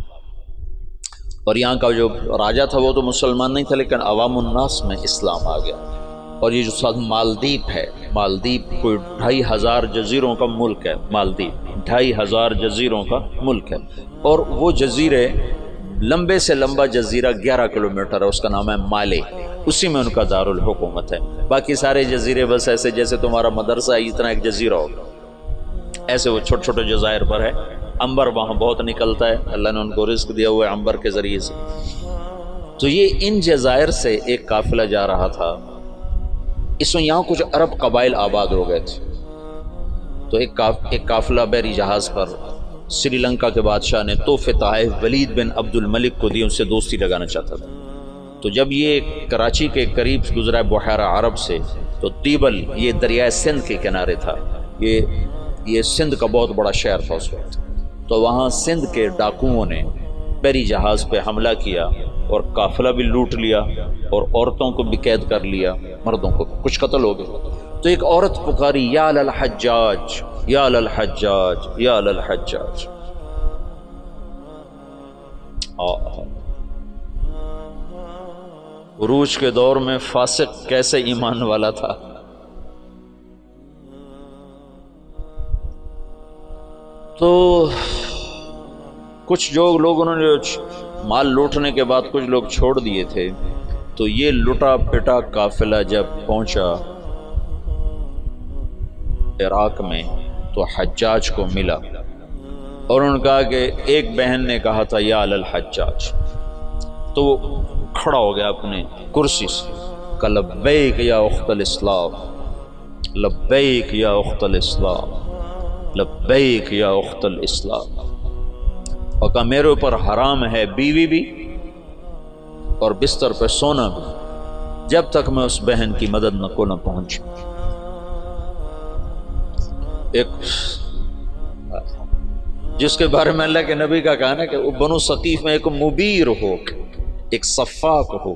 اور یہاں کا جو راجہ تھا وہ تو مسلمان نہیں تھا, لیکن عوام الناس میں اسلام آ گیا. اور یہ جو ساتھ مالدیپ ہے, مالدیپ کوئی ڈھائی ہزار جزیروں کا ملک ہے. مالدیپ ڈھائی ہزار جزیروں کا ملک ہے, اور وہ جزیرے لمبے سے لمبا جزیرہ گیارہ کلومیٹر ہے, اس کا نام ہے مالے, اسی میں ان کا دارالحکومت ہے. باقی سارے جزیرے بس ایسے جیسے تمہارا مدرسہ ہے اتنا ایک جزیرہ ہوگا, ایسے وہ چھوٹے چھوٹے جزائر پر ہے. عنبر وہاں بہت نکلتا ہے, اللہ نے ان کو رزق دیا ہوا ہے عنبر کے ذریعے سے. تو یہ ان جزائر سے ایک قافلہ جا رہا تھا. اس میں یہاں کچھ عرب قبائل آباد ہو گئے تھے, تو ایک ایک قافلہ بحری جہاز پر سری لنکا کے بادشاہ نے تحفے تحائف ولید بن عبد الملک کو دی, ان سے دوستی لگانا چاہتا تھا. تو جب یہ کراچی کے قریب گزرا بحیرہ عرب سے, تو تیبل یہ دریائے سندھ کے کنارے تھا, یہ یہ سندھ کا بہت بڑا شہر تھا اس وقت. تو وہاں سندھ کے ڈاکوؤں نے بحری جہاز پہ حملہ کیا اور قافلہ بھی لوٹ لیا, اور عورتوں کو بھی قید کر لیا, مردوں کو کچھ قتل ہو گئے. تو ایک عورت پکاری یا للحجاج یا للحجاج یا للحجاج. عروج کے دور میں فاسق کیسے ایمان والا تھا. تو کچھ جو لوگ انہوں نے مال لوٹنے کے بعد کچھ لوگ چھوڑ دیے تھے. تو یہ لٹا پٹا قافلہ جب پہنچا عراق میں تو حجاج کو ملا اور انہوں نے کہا کہ ایک بہن نے کہا تھا یا علی الحجاج، تو وہ کھڑا ہو گیا اپنے کرسی سے، کہ لبیک یا اخت الاسلام، لبیک یا اخت الاسلام، لبیک یا اخت الاسلام، اور کہا میرے اوپر حرام ہے بیوی بھی اور بستر پہ سونا بھی جب تک میں اس بہن کی مدد نہ کو نہ پہنچوں۔ ایک جس کے بارے میں اللہ کے نبی کا کہنا ہے کہ وہ بنو ثقیف میں ایک مبیر ہو، ایک صفاق ہو،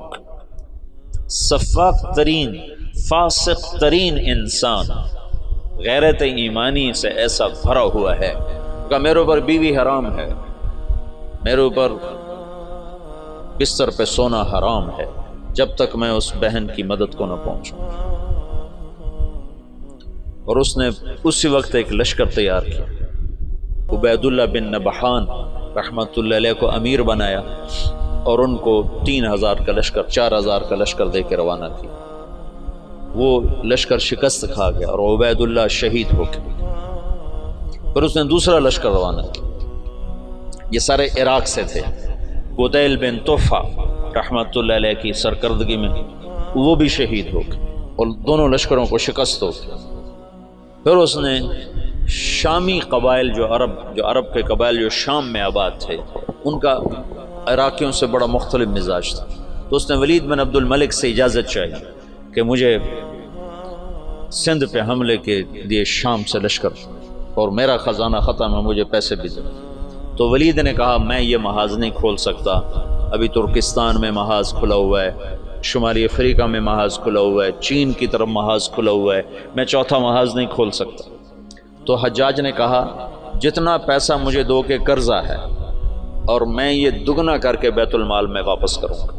صفاق ترین فاسق ترین انسان غیرت ایمانی سے ایسا بھرا ہوا ہے کہ میرے اوپر بیوی حرام ہے، میرے اوپر بستر پہ سونا حرام ہے جب تک میں اس بہن کی مدد کو نہ پہنچوں۔ اور اس نے اسی وقت ایک لشکر تیار کیا، عبید اللہ بن نبحان رحمۃ اللہ علیہ کو امیر بنایا اور ان کو تین ہزار کا لشکر، چار ہزار کا لشکر دے کے روانہ کیا۔ وہ لشکر شکست کھا گیا اور عبید اللہ شہید ہو گئے۔ پھر اس نے دوسرا لشکر روانہ کیا، یہ سارے عراق سے تھے، قدیل بن طفہ رحمۃ اللہ علیہ کی سرکردگی میں وہ بھی شہید ہو گئے اور دونوں لشکروں کو شکست ہو گئی۔ پھر اس نے شامی قبائل جو عرب جو عرب کے قبائل جو شام میں آباد تھے، ان کا عراقیوں سے بڑا مختلف مزاج تھا، تو اس نے ولید بن عبد الملک سے اجازت چاہی کہ مجھے سندھ پہ حملے کے لیے شام سے لشکر اور میرا خزانہ ختم ہے، مجھے پیسے بھی دے۔ تو ولید نے کہا میں یہ محاذ نہیں کھول سکتا، ابھی ترکستان میں محاذ کھلا ہوا ہے، شمالی افریقہ میں محاذ کھلا ہوا ہے، چین کی طرف محاذ کھلا ہوا ہے، میں چوتھا محاذ نہیں کھول سکتا۔ تو حجاج نے کہا جتنا پیسہ مجھے دو کے قرضہ ہے اور میں یہ دگنا کر کے بیت المال میں واپس کروں گا۔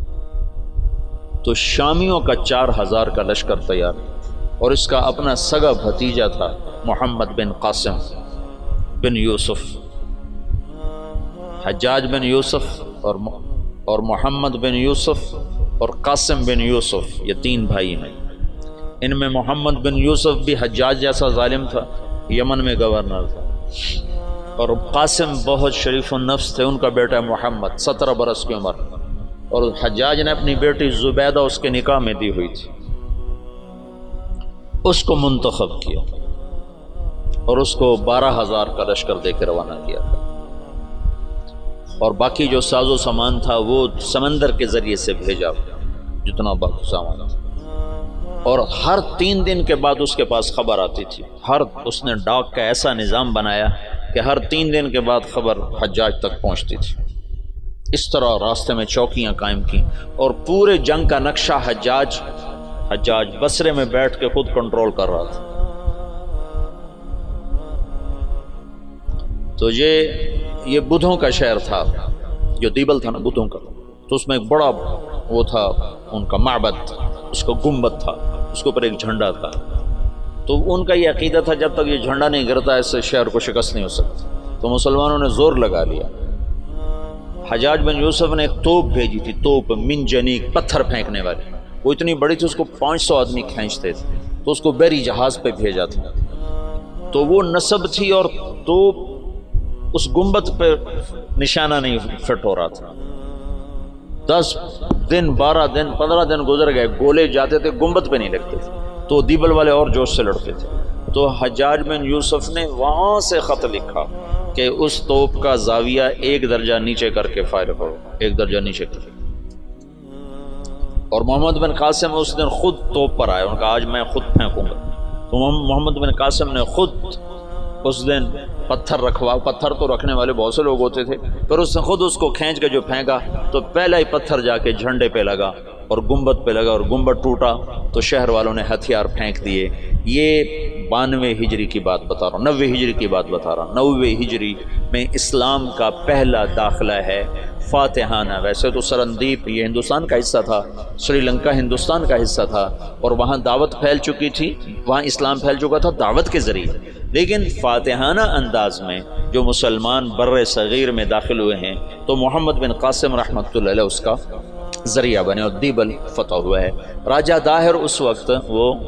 تو شامیوں کا چار ہزار کا لشکر تیار اور اس کا اپنا سگا بھتیجا تھا محمد بن قاسم بن یوسف، حجاج بن یوسف اور اور محمد بن یوسف اور قاسم بن یوسف، یہ تین بھائی ہیں۔ ان میں محمد بن یوسف بھی حجاج جیسا ظالم تھا، یمن میں گورنر تھا، اور قاسم بہت شریف النفس تھے، ان کا بیٹا محمد سترہ برس کی عمر، اور حجاج نے اپنی بیٹی زبیدہ اس کے نکاح میں دی ہوئی تھی، اس کو منتخب کیا اور اس کو بارہ ہزار کا لشکر دے کے روانہ کیا، اور باقی جو ساز و سامان تھا وہ سمندر کے ذریعے سے بھیجا، جتنا باقی سامان تھا، اور ہر تین دن کے بعد اس کے پاس خبر آتی تھی، ہر اس نے ڈاک کا ایسا نظام بنایا کہ ہر تین دن کے بعد خبر حجاج تک پہنچتی تھی۔ اس طرح راستے میں چوکیاں قائم کی اور پورے جنگ کا نقشہ حجاج حجاج بصرے میں بیٹھ کے خود کنٹرول کر رہا تھا۔ تو یہ یہ بدھوں کا شہر تھا، جو دیبل تھا نا بدھوں کا، تو اس میں ایک بڑا وہ تھا ان کا معبد، اس کا گنبد تھا، اس کے اوپر ایک جھنڈا تھا۔ تو ان کا یہ عقیدہ تھا جب تک یہ جھنڈا نہیں گرتا اس سے شہر کو شکست نہیں ہو سکتی۔ تو مسلمانوں نے زور لگا لیا، حجاج بن یوسف نے ایک توپ بھیجی تھی، توپ منجنیق، پتھر پھینکنے والی، وہ اتنی بڑی تھی اس کو پانچ سو آدمی کھینچتے تھے، تو اس کو بحری جہاز پہ بھیجا تھا۔ تو وہ نصب تھی اور توپ اس گنبد پہ نشانہ نہیں فٹ ہو رہا تھا۔ دس دن بارہ دن پندرہ دن گزر گئے، گولے جاتے تھے گنبد پہ نہیں لگتے تھے، تو دیبل والے اور جوش سے لڑتے تھے۔ تو حجاج بن یوسف نے وہاں سے خط لکھا کہ اس توپ کا زاویہ ایک درجہ نیچے کر کے فائر کرو، ایک درجہ نیچے کر کے۔ اور محمد بن قاسم اس دن خود توپ پر آئے، ان کا آج میں خود پھینکوں گا۔ تو محمد بن قاسم نے خود اس دن پتھر رکھوا، پتھر تو رکھنے والے بہت سے لوگ ہوتے تھے، پھر اس نے خود اس کو کھینچ کے جو پھینکا تو پہلا ہی پتھر جا کے جھنڈے پہ لگا اور گنبد پہ لگا اور گنبد ٹوٹا، تو شہر والوں نے ہتھیار پھینک دیے۔ یہ بانوے ہجری کی بات بتا رہا ہوں، نوے ہجری کی بات بتا رہا ہوں۔ نوے ہجری میں اسلام کا پہلا داخلہ ہے فاتحانہ۔ ویسے تو سرندیپ یہ ہندوستان کا حصہ تھا، سری لنکا ہندوستان کا حصہ تھا، اور وہاں دعوت پھیل چکی تھی، وہاں اسلام پھیل چکا تھا دعوت کے ذریعے، لیکن فاتحانہ انداز میں جو مسلمان بر صغیر میں داخل ہوئے ہیں تو محمد بن قاسم رحمۃ اللہ علیہ اس کا ذریعہ بنے اور دیبل فتح ہوا ہے۔ راجہ داہر اس وقت وہ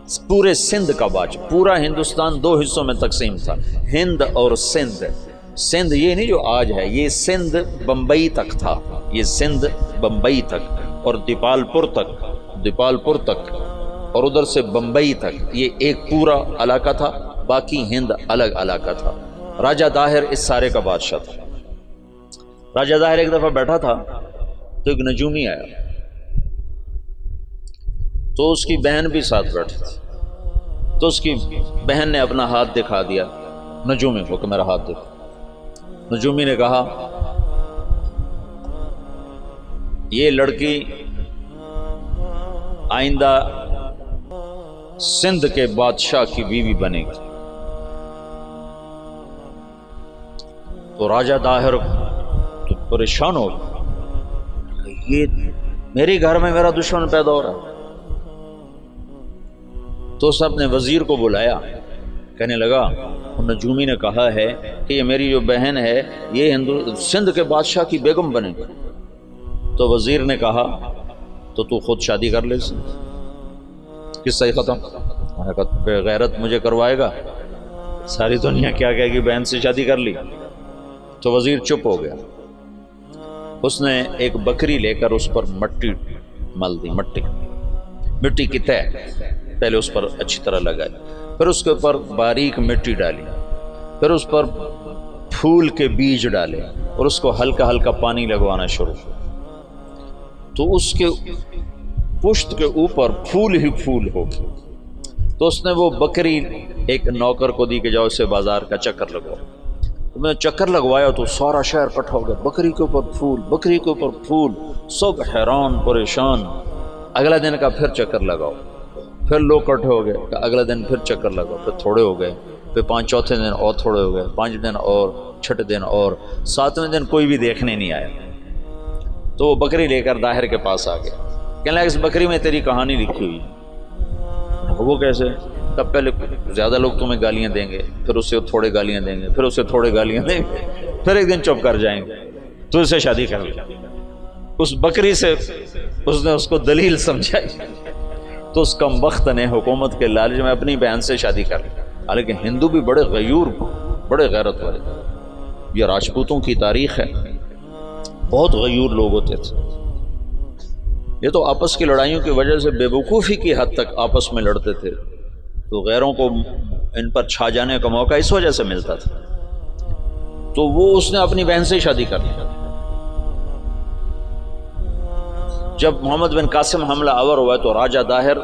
پورے سندھ کا بادشاہ. پورا ہندوستان دو حصوں میں تقسیم تھا، ہند اور سندھ. سندھ یہ نہیں جو آج ہے، یہ سندھ بمبئی تک تھا، یہ سندھ بمبئی تک اور دیپال پور تک، دیپال پور تک اور ادھر سے بمبئی تک، یہ ایک پورا علاقہ تھا. باقی ہند الگ علاقہ تھا. راجہ داہر اس سارے کا بادشاہ تھا. راجہ داہر ایک دفعہ بیٹھا تھا تو ایک نجومی آیا، تو اس کی بہن بھی ساتھ بیٹھی تھی. تو اس کی بہن نے اپنا ہاتھ دکھا دیا نجومی کو کہ میرا ہاتھ دیکھو. نجومی نے کہا یہ لڑکی آئندہ سندھ کے بادشاہ کی بیوی بنے گی. تو راجہ داہر تو پریشان ہو گیا، یہ میرے گھر میں میرا دشمن پیدا ہو رہا ہے. تو اس نے اپنے وزیر کو بلایا، کہنے لگا نجومی نے کہا ہے کہ یہ میری جو بہن ہے یہ ہندو سندھ کے بادشاہ کی بیگم بنے گی. تو وزیر نے کہا تو تو خود شادی کر لے. کس صحیح ختم. میں نے کہا بے غیرت مجھے کروائے گا، ساری دنیا کیا کہے گی بہن سے شادی کر لی. تو وزیر چپ ہو گیا. اس نے ایک بکری لے کر اس پر مٹی مل دی، مٹی مٹی کی تہ پہلے اس پر اچھی طرح لگائی، پھر اس کے اوپر باریک مٹی ڈالی، پھر اس پر پھول کے بیج ڈالے اور اس کو ہلکا ہلکا پانی لگوانا شروع. تو اس کے پشت کے اوپر پھول ہی پھول ہو گئے. تو اس نے وہ بکری ایک نوکر کو دی کہ جاؤ اسے بازار کا چکر لگواؤ. میں نے چکر لگوایا تو سارا شہر اکٹھا ہو گیا، بکری کے اوپر پھول، بکری کے اوپر پھول، سب حیران پریشان. اگلا دن کا پھر چکر لگاؤ، پھر لوگ اکٹھے ہو گئے کہ اگلا دن پھر چکر لگاؤ، پھر تھوڑے ہو گئے، پھر پانچ چوتھے دن اور تھوڑے ہو گئے، پانچ دن اور، چھٹے دن اور، ساتویں دن کوئی بھی دیکھنے نہیں آیا. تو وہ بکری لے کر داہر کے پاس آ گیا. کہنے لگا اس بکری میں تیری کہانی لکھی ہوئی. وہ کیسے؟ تب پہلے زیادہ لوگ تمہیں گالیاں دیں گے، پھر اسے تھوڑے گالیاں دیں گے، پھر اسے تھوڑے گالیاں دیں گے، پھر ایک دن چپ کر جائیں گے، تو اسے شادی کر لیا. اس بکری سے اس نے اس کو دلیل سمجھائی. تو اس کم بخت نے حکومت کے لالچ میں اپنی بہن سے شادی کر لی. حالانکہ ہندو بھی بڑے غیور، بڑے غیرت والے، یہ راجپوتوں کی تاریخ ہے، بہت غیور لوگ ہوتے تھے. یہ تو آپس کی لڑائیوں کی وجہ سے بے وقوفی کی حد تک آپس میں لڑتے تھے، تو غیروں کو ان پر چھا جانے کا موقع اس وجہ سے ملتا تھا. تو وہ اس نے اپنی بہن سے شادی کر لی. جب محمد بن قاسم حملہ آور ہوا تو راجہ داہر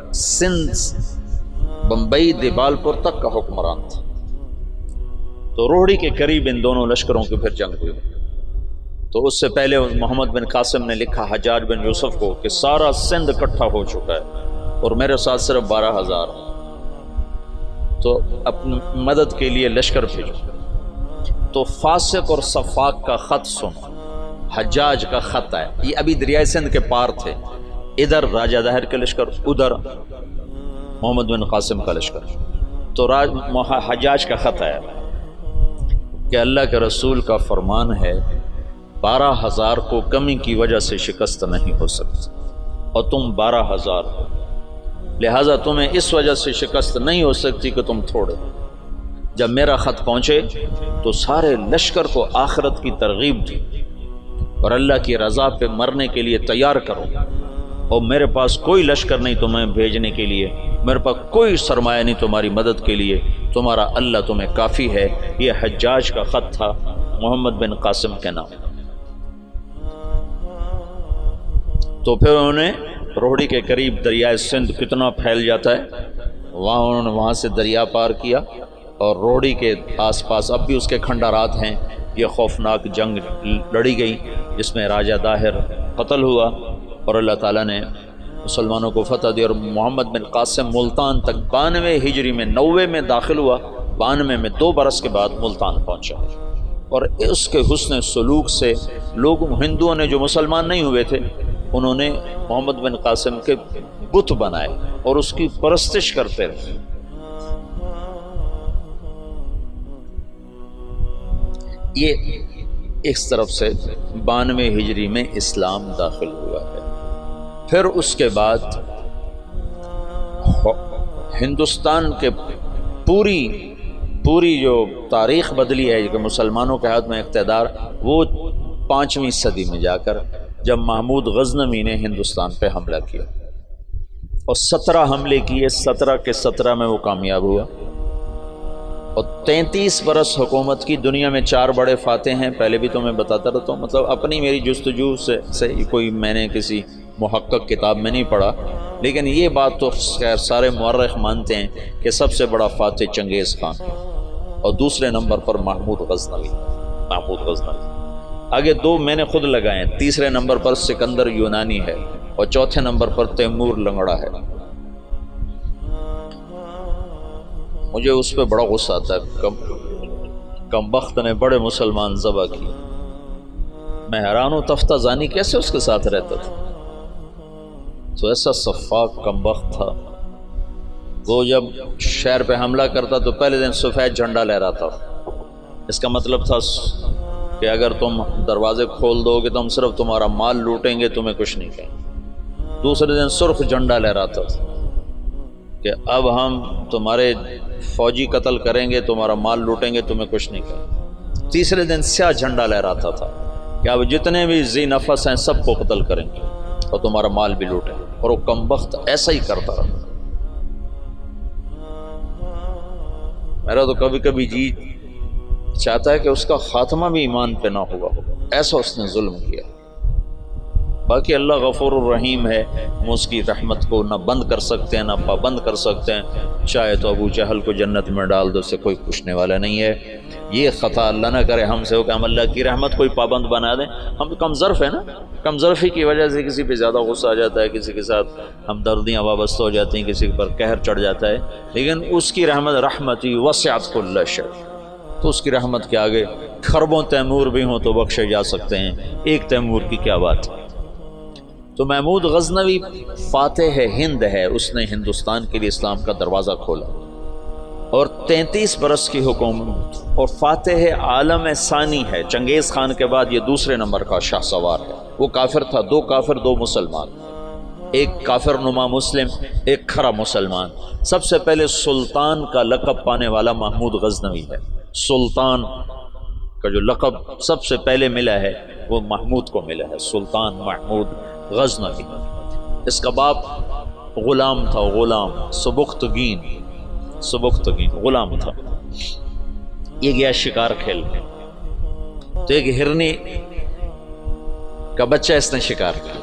سندھ بمبئی دیپال پور تک کا حکمران تھا. تو روہڑی کے قریب ان دونوں لشکروں کی پھر جنگ ہوئی. تو اس سے پہلے محمد بن قاسم نے لکھا حجاج بن یوسف کو کہ سارا سندھ اکٹھا ہو چکا ہے اور میرے ساتھ صرف بارہ ہزار، تو اپنی مدد کے لیے لشکر بھیجو. تو فاسق اور صفاق کا خط سن، حجاج کا خط ہے، یہ ابھی دریائے سندھ کے پار تھے، ادھر راجہ داہر کے لشکر، ادھر محمد بن قاسم کا لشکر. تو حجاج کا خط ہے کہ اللہ کے رسول کا فرمان ہے بارہ ہزار کو کمی کی وجہ سے شکست نہیں ہو سکتی اور تم بارہ ہزار ہو، لہٰذا تمہیں اس وجہ سے شکست نہیں ہو سکتی کہ تم تھوڑے. جب میرا خط پہنچے تو سارے لشکر کو آخرت کی ترغیب دی اور اللہ کی رضا پہ مرنے کے لیے تیار کرو، اور میرے پاس کوئی لشکر نہیں تمہیں بھیجنے کے لیے، میرے پاس کوئی سرمایہ نہیں تمہاری مدد کے لیے، تمہارا اللہ تمہیں کافی ہے. یہ حجاج کا خط تھا محمد بن قاسم کے نام. تو پھر انہوں نے روہڑی کے قریب دریائے سندھ کتنا پھیل جاتا ہے، وہاں انہوں نے وہاں سے دریا پار کیا، اور روہڑی کے آس پاس اب بھی اس کے کھنڈارات ہیں. یہ خوفناک جنگ لڑی گئی جس میں راجہ داہر قتل ہوا اور اللہ تعالیٰ نے مسلمانوں کو فتح دی. اور محمد بن قاسم ملتان تک بانوے ہجری میں نوے میں داخل ہوا، بانوے میں دو برس کے بعد ملتان پہنچا. اور اس کے حسن سلوک سے لوگ ہندوؤں نے جو مسلمان نہیں ہوئے تھے انہوں نے محمد بن قاسم کے بت بنائے اور اس کی پرستش کرتے رہے. یہ اس طرف سے بانوے ہجری میں اسلام داخل ہوا ہے. پھر اس کے بعد ہندوستان کے پوری پوری جو تاریخ بدلی ہے کہ مسلمانوں کے ہاتھ میں اقتدار، وہ پانچویں صدی میں جا کر جب محمود غزنوی نے ہندوستان پہ حملہ کیا اور سترہ حملے کیے، سترہ کے سترہ میں وہ کامیاب ہوا، اور تینتیس برس حکومت کی۔ دنیا میں چار بڑے فاتح ہیں، پہلے بھی تو میں بتاتا رہتا ہوں، مطلب اپنی میری جستجو سے, سے کوئی میں نے کسی محقق کتاب میں نہیں پڑھا، لیکن یہ بات تو خیر سارے مورخ مانتے ہیں کہ سب سے بڑا فاتح چنگیز خان اور دوسرے نمبر پر محمود غزنوی محمود غزنوی آگے دو میں نے خود لگائے ہیں، تیسرے نمبر پر سکندر یونانی ہے اور چوتھے نمبر پر تیمور لنگڑا ہے۔ مجھے اس پہ بڑا غصہ آتا ہے، کم کم بخت نے بڑے مسلمان ذبح کیے۔ میں حیران ہوں تفتہ زانی کیسے اس کے ساتھ رہتا تھا، تو ایسا صفاق کم بخت تھا۔ وہ جب شہر پہ حملہ کرتا تو پہلے دن سفید جھنڈا لہراتا، اس کا مطلب تھا کہ اگر تم دروازے کھول دو گے تو ہم صرف تمہارا مال لوٹیں گے، تمہیں کچھ نہیں کہیں۔ دوسرے دن سرخ جھنڈا لہراتا تھا کہ اب ہم تمہارے فوجی قتل کریں گے، تمہارا مال لوٹیں گے، تمہیں کچھ نہیں کہیں۔ تیسرے دن سیاہ جھنڈا لہراتا تھا کہ اب جتنے بھی ذی نفس ہیں سب کو قتل کریں گے اور تمہارا مال بھی لوٹیں گے، اور وہ کمبخت ایسا ہی کرتا رہا۔ میرا تو کبھی کبھی جی چاہتا ہے کہ اس کا خاتمہ بھی ایمان پہ نہ ہوا ہو، ایسا اس نے ظلم کیا۔ باقی اللہ غفور الرحیم ہے، ہم اس کی رحمت کو نہ بند کر سکتے ہیں نہ پابند کر سکتے ہیں۔ چاہے تو ابو جہل کو جنت میں ڈال دو، اسے کوئی پوچھنے والا نہیں ہے۔ یہ خطا اللہ نہ کرے ہم سے ہو کہ ہم اللہ کی رحمت کوئی پابند بنا دیں۔ ہم کم ظرف ہے نا، کم ظرفی کی وجہ سے کسی پہ زیادہ غصہ آ جاتا ہے، کسی کے ساتھ ہمدردیاں وابستہ ہو جاتی ہیں، کسی پر قہر چڑھ جاتا ہے، لیکن اس کی رحمت رحمتی وسعت کل شیء، تو اس کی رحمت کے آگے خربوں تیمور بھی ہوں تو بخشے جا سکتے ہیں، ایک تیمور کی کیا بات ہے۔ تو محمود غزنوی فاتح ہند ہے، اس نے ہندوستان کے لیے اسلام کا دروازہ کھولا اور تینتیس برس کی حکومت، اور فاتح عالم ثانی ہے، چنگیز خان کے بعد یہ دوسرے نمبر کا شاہ سوار ہے۔ وہ کافر تھا، دو کافر دو مسلمان، ایک کافر نما مسلم ایک کھرا مسلمان۔ سب سے پہلے سلطان کا لقب پانے والا محمود غزنوی ہے۔ سلطان کا جو لقب سب سے پہلے ملا ہے وہ محمود کو ملا ہے، سلطان محمود غزنوی۔ اس کا باپ غلام تھا، غلام سبکتگین سبکتگین غلام تھا۔ یہ گیا شکار کھیلنے، تو ایک ہرنی کا بچہ اس نے شکار کیا،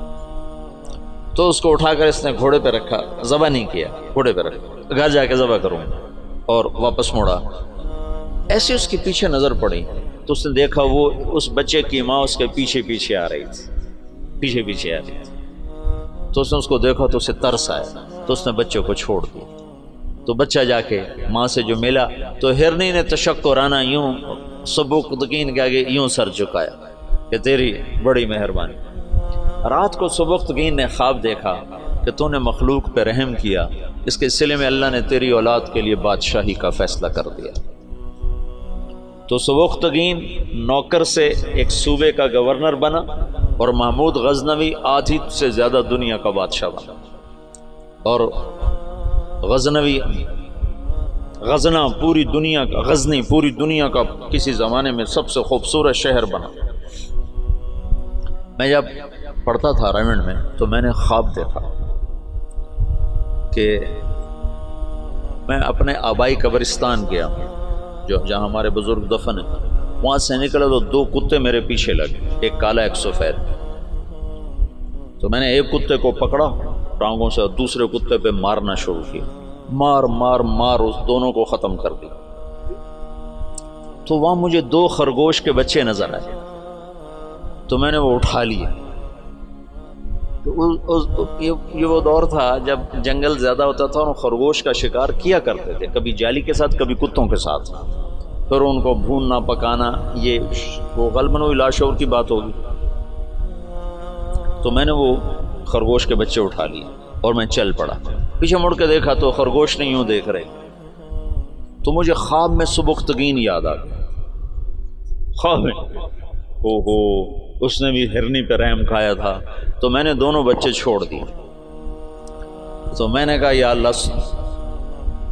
تو اس کو اٹھا کر اس نے گھوڑے پہ رکھا، ذبح نہیں کیا، گھوڑے پہ رکھا، گھر جا کے ذبح کروں، اور واپس موڑا۔ ایسے اس کے پیچھے نظر پڑی تو اس نے دیکھا وہ اس بچے کی ماں اس کے پیچھے پیچھے آ رہی تھی، پیچھے پیچھے آ رہی تھی۔ تو اس نے اس کو دیکھا تو اسے ترس آیا، تو اس نے بچے کو چھوڑ دیا۔ تو بچہ جا کے ماں سے جو ملا تو ہرنی نے تشکرانہ یوں سبکتگین کے آگے یوں سر جھکایا کہ تیری بڑی مہربانی۔ رات کو سبکتگین نے خواب دیکھا کہ تو نے مخلوق پہ رحم کیا، اس کے سلے میں اللہ نے تیری اولاد کے لیے بادشاہی کا فیصلہ کر دیا۔ تو سبکتگین نوکر سے ایک صوبے کا گورنر بنا اور محمود غزنوی آدھی سے زیادہ دنیا کا بادشاہ بنا۔ اور غزنوی غزنا پوری دنیا کا غزنی پوری دنیا کا کسی زمانے میں سب سے خوبصورت شہر بنا۔ میں جب پڑھتا تھا ریمنڈ میں تو میں نے خواب دیکھا کہ میں اپنے آبائی قبرستان گیا جو جہاں ہمارے بزرگ دفن ہیں، وہاں سے نکلا تو دو کتے میرے پیچھے لگے، ایک کالا ایک سفید۔ تو میں نے ایک کتے کو پکڑا ٹانگوں سے اور دوسرے کتے پہ مارنا شروع کیا، مار مار مار اس دونوں کو ختم کر دیا۔ تو وہاں مجھے دو خرگوش کے بچے نظر آئے، تو میں نے وہ اٹھا لیے۔ تو یہ وہ دور تھا جب جنگل زیادہ ہوتا تھا اور خرگوش کا شکار کیا کرتے تھے، کبھی جالی کے ساتھ کبھی کتوں کے ساتھ، پھر ان کو بھوننا پکانا، یہ وہ غالباً وہی لاشعور کی بات ہوگی۔ تو میں نے وہ خرگوش کے بچے اٹھا لیے اور میں چل پڑا۔ پیچھے مڑ کے دیکھا تو خرگوش نہیں یوں دیکھ رہے، تو مجھے خواب میں سبکتگین یاد آ گیا۔ خواب میں او ہو اس نے بھی ہرنی پہ رحم کھایا تھا، تو میں نے دونوں بچے چھوڑ دیے۔ تو میں نے کہا یا اللہ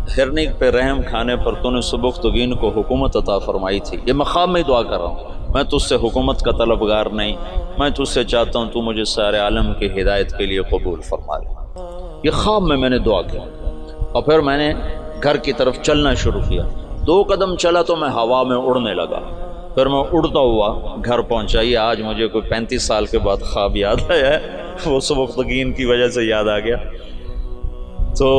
ہرنک پہ رحم کھانے پر تو نے سبکتگین کو حکومت عطا فرمائی تھی. یہ مقام میں دعا کر رہا ہوں. میں تجھ سے حکومت کا طلبگار نہیں، میں تجھ سے چاہتا ہوں تو مجھے سارے عالم کی ہدایت کے لیے قبول فرما لے. یہ خواب میں میں نے دعا کی اور پھر میں نے گھر کی طرف چلنا شروع کیا. دو قدم چلا تو میں ہوا میں اڑنے لگا. پھر میں اڑتا ہوا گھر پہنچا. یہ آج مجھے کوئی پینتیس سال کے بعد خواب یاد آیا ہے، وہ سبکتگین کی وجہ سے یاد آ گیا. تو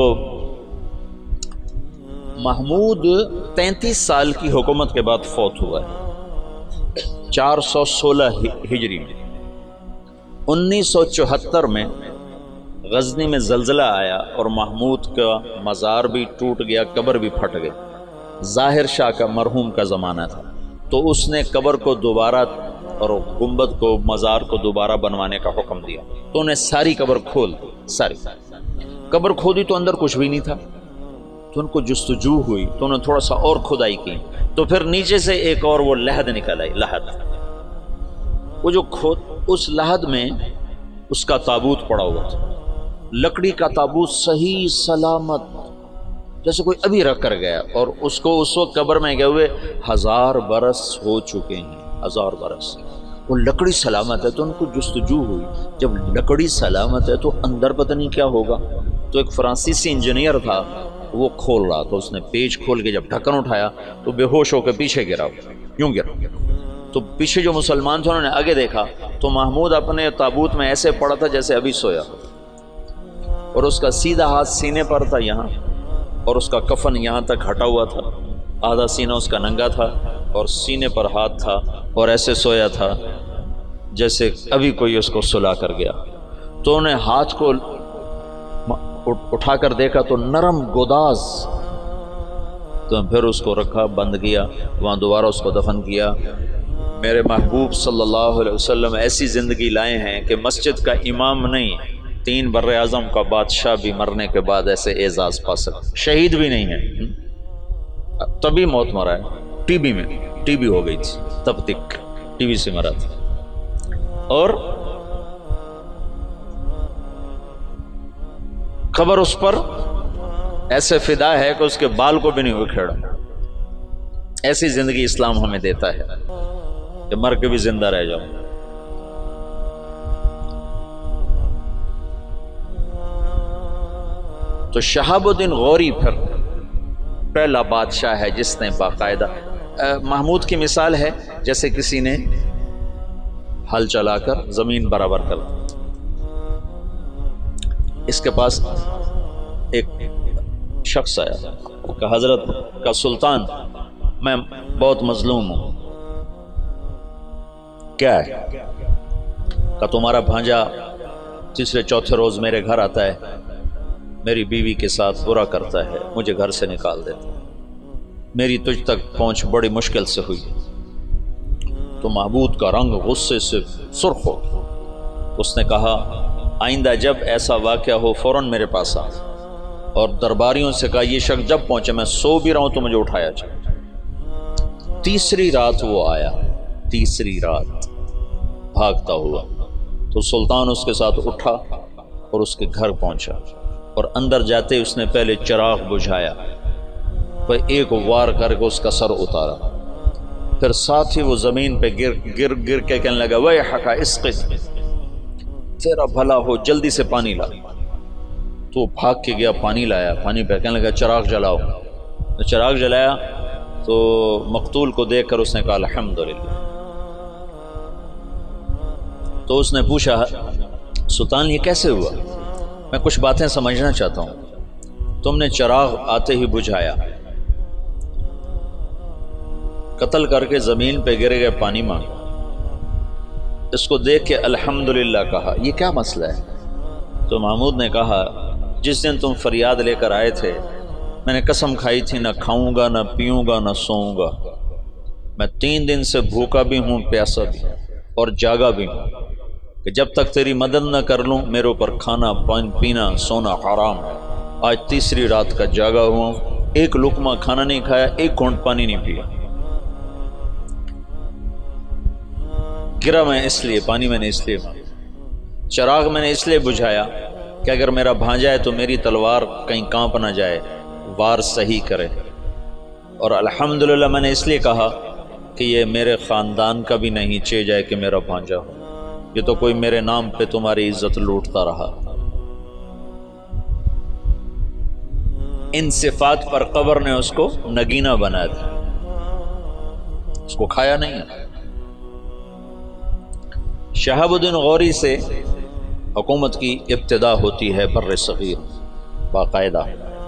محمود تینتیس سال کی حکومت کے بعد فوت ہوا ہے چار سو سولہ ہجری میں. انیس سو چوہتر میں غزنی میں زلزلہ آیا اور محمود کا مزار بھی ٹوٹ گیا، قبر بھی پھٹ گئی. ظاہر شاہ کا مرحوم کا زمانہ تھا تو اس نے قبر کو دوبارہ اور گنبد کو مزار کو دوبارہ بنوانے کا حکم دیا. تو انہیں ساری قبر کھول دی. ساری قبر کھودی تو اندر کچھ بھی نہیں تھا. تو ان کو جستجو ہوئی تو انہوں نے تھوڑا سا اور کھدائی کی تو پھر نیچے سے ایک اور وہ لحد نکل آئی. لحد وہ جو کھود اس لحد میں اس کا تابوت پڑا ہوا تھا، لکڑی کا تابوت صحیح سلامت جیسے کوئی ابھی رکھ کر گیا. اور اس کو اس وقت قبر میں گئے ہوئے ہزار برس ہو چکے ہیں. ہزار برس وہ لکڑی سلامت ہے. تو ان کو جستجو ہوئی جب لکڑی سلامت ہے تو اندر پتہ نہیں کیا ہوگا. تو ایک فرانسیسی انجینئر تھا وہ کھول رہا تو اس نے پیچ کھول کے جب ڈھکن اٹھایا تو بے ہوش ہو کے پیچھے گرا، یوں گرا. تو پیچھے جو مسلمان تھے انہوں نے آگے دیکھا تو محمود اپنے تابوت میں ایسے پڑا تھا جیسے ابھی سویا، اور اس کا سیدھا ہاتھ سینے پر تھا یہاں، اور اس کا کفن یہاں تک ہٹا ہوا تھا. آدھا سینہ اس کا ننگا تھا اور سینے پر ہاتھ تھا اور ایسے سویا تھا جیسے ابھی کوئی اس کو سلا کر گیا. تو انہیں ہاتھ کو اٹھا کر دیکھا تو نرم گوداز. تو پھر اس کو رکھا، بند کیا، وہاں دوبارہ اس کو دفن کیا. میرے محبوب صلی اللہ علیہ وسلم ایسی زندگی لائے ہیں کہ مسجد کا امام نہیں، تین بر اعظم کا بادشاہ بھی مرنے کے بعد ایسے اعزاز پا سکتے. شہید بھی نہیں ہے، تبھی موت مرا ہے. ٹی بی میں ٹی بی ہو گئی تھی تب تک ٹی بی سے مرا تھا. اور قبر اس پر ایسے فدا ہے کہ اس کے بال کو بھی نہیں اکھیڑا. ایسی زندگی اسلام ہمیں دیتا ہے کہ مر کے بھی زندہ رہ جاؤ. تو شہاب الدین غوری پھر پہلا بادشاہ ہے جس نے باقاعدہ محمود کی مثال ہے جیسے کسی نے ہل چلا کر زمین برابر کر دی. اس کے پاس ایک شخص آیا کہ حضرت کا سلطان میں بہت مظلوم ہوں. کیا ہے؟ کہ تمہارا بھانجا تیسرے چوتھے روز میرے گھر آتا ہے، میری بیوی کے ساتھ برا کرتا ہے، مجھے گھر سے نکال دیتا ہے، میری تجھ تک پہنچ بڑی مشکل سے ہوئی. تو محمود کا رنگ غصے سے سرخ ہو. اس نے کہا آئندہ جب ایسا واقعہ ہو فوراً میرے پاس آ. اور درباریوں سے کہا یہ شخص جب پہنچے میں سو بھی رہا ہوں تو مجھے اٹھایا جائے. تیسری رات وہ آیا، تیسری رات بھاگتا ہوا. تو سلطان اس کے ساتھ اٹھا اور اس کے گھر پہنچا، اور اندر جاتے اس نے پہلے چراغ بجھایا، پھر ایک وار کر کے اس کا سر اتارا، پھر ساتھ ہی وہ زمین پہ گر گر گر کے کہنے لگا ویحک اسقط، تیرا بھلا ہو جلدی سے پانی لا. تو بھاگ کے گیا، پانی لایا، پانی پہ کہنے لگا چراغ جلاؤ. چراغ جلایا تو مقتول کو دیکھ کر اس نے کہا الحمدللہ. تو اس نے پوچھا سلطان یہ کیسے ہوا؟ میں کچھ باتیں سمجھنا چاہتا ہوں. تم نے چراغ آتے ہی بجھایا، قتل کر کے زمین پہ گر گئے، پانی مانگا. اس کو دیکھ کے الحمدللہ کہا، یہ کیا مسئلہ ہے؟ تو محمود نے کہا جس دن تم فریاد لے کر آئے تھے میں نے قسم کھائی تھی نہ کھاؤں گا، نہ پیوں گا، نہ سوؤں گا. میں تین دن سے بھوکا بھی ہوں، پیاسا بھی اور جاگا بھی ہوں کہ جب تک تیری مدد نہ کر لوں میرے اوپر کھانا پینا سونا حرام. آج تیسری رات کا جاگا ہوں، ایک لقمہ کھانا نہیں کھایا، ایک گھونٹ پانی نہیں پیا. گرا میں اس لیے، پانی میں نے اس لیے، چراغ میں نے اس لیے بجھایا کہ اگر میرا بھانجا ہے تو میری تلوار کہیں کانپ نہ جائے، بار صحیح کرے۔ اور الحمدللہ میں نے اس لیے کہا کہ یہ میرے خاندان کا بھی نہیں چے جائے کہ میرا بھانجا ہو، یہ تو کوئی میرے نام پہ تمہاری عزت لوٹتا رہا۔ ان صفات پر قبر نے اس کو نگینہ بنا دیا، اس کو کھایا نہیں ہے۔ شہاب الدین غوری سے حکومت کی ابتدا ہوتی ہے بر صغیر باقاعدہ،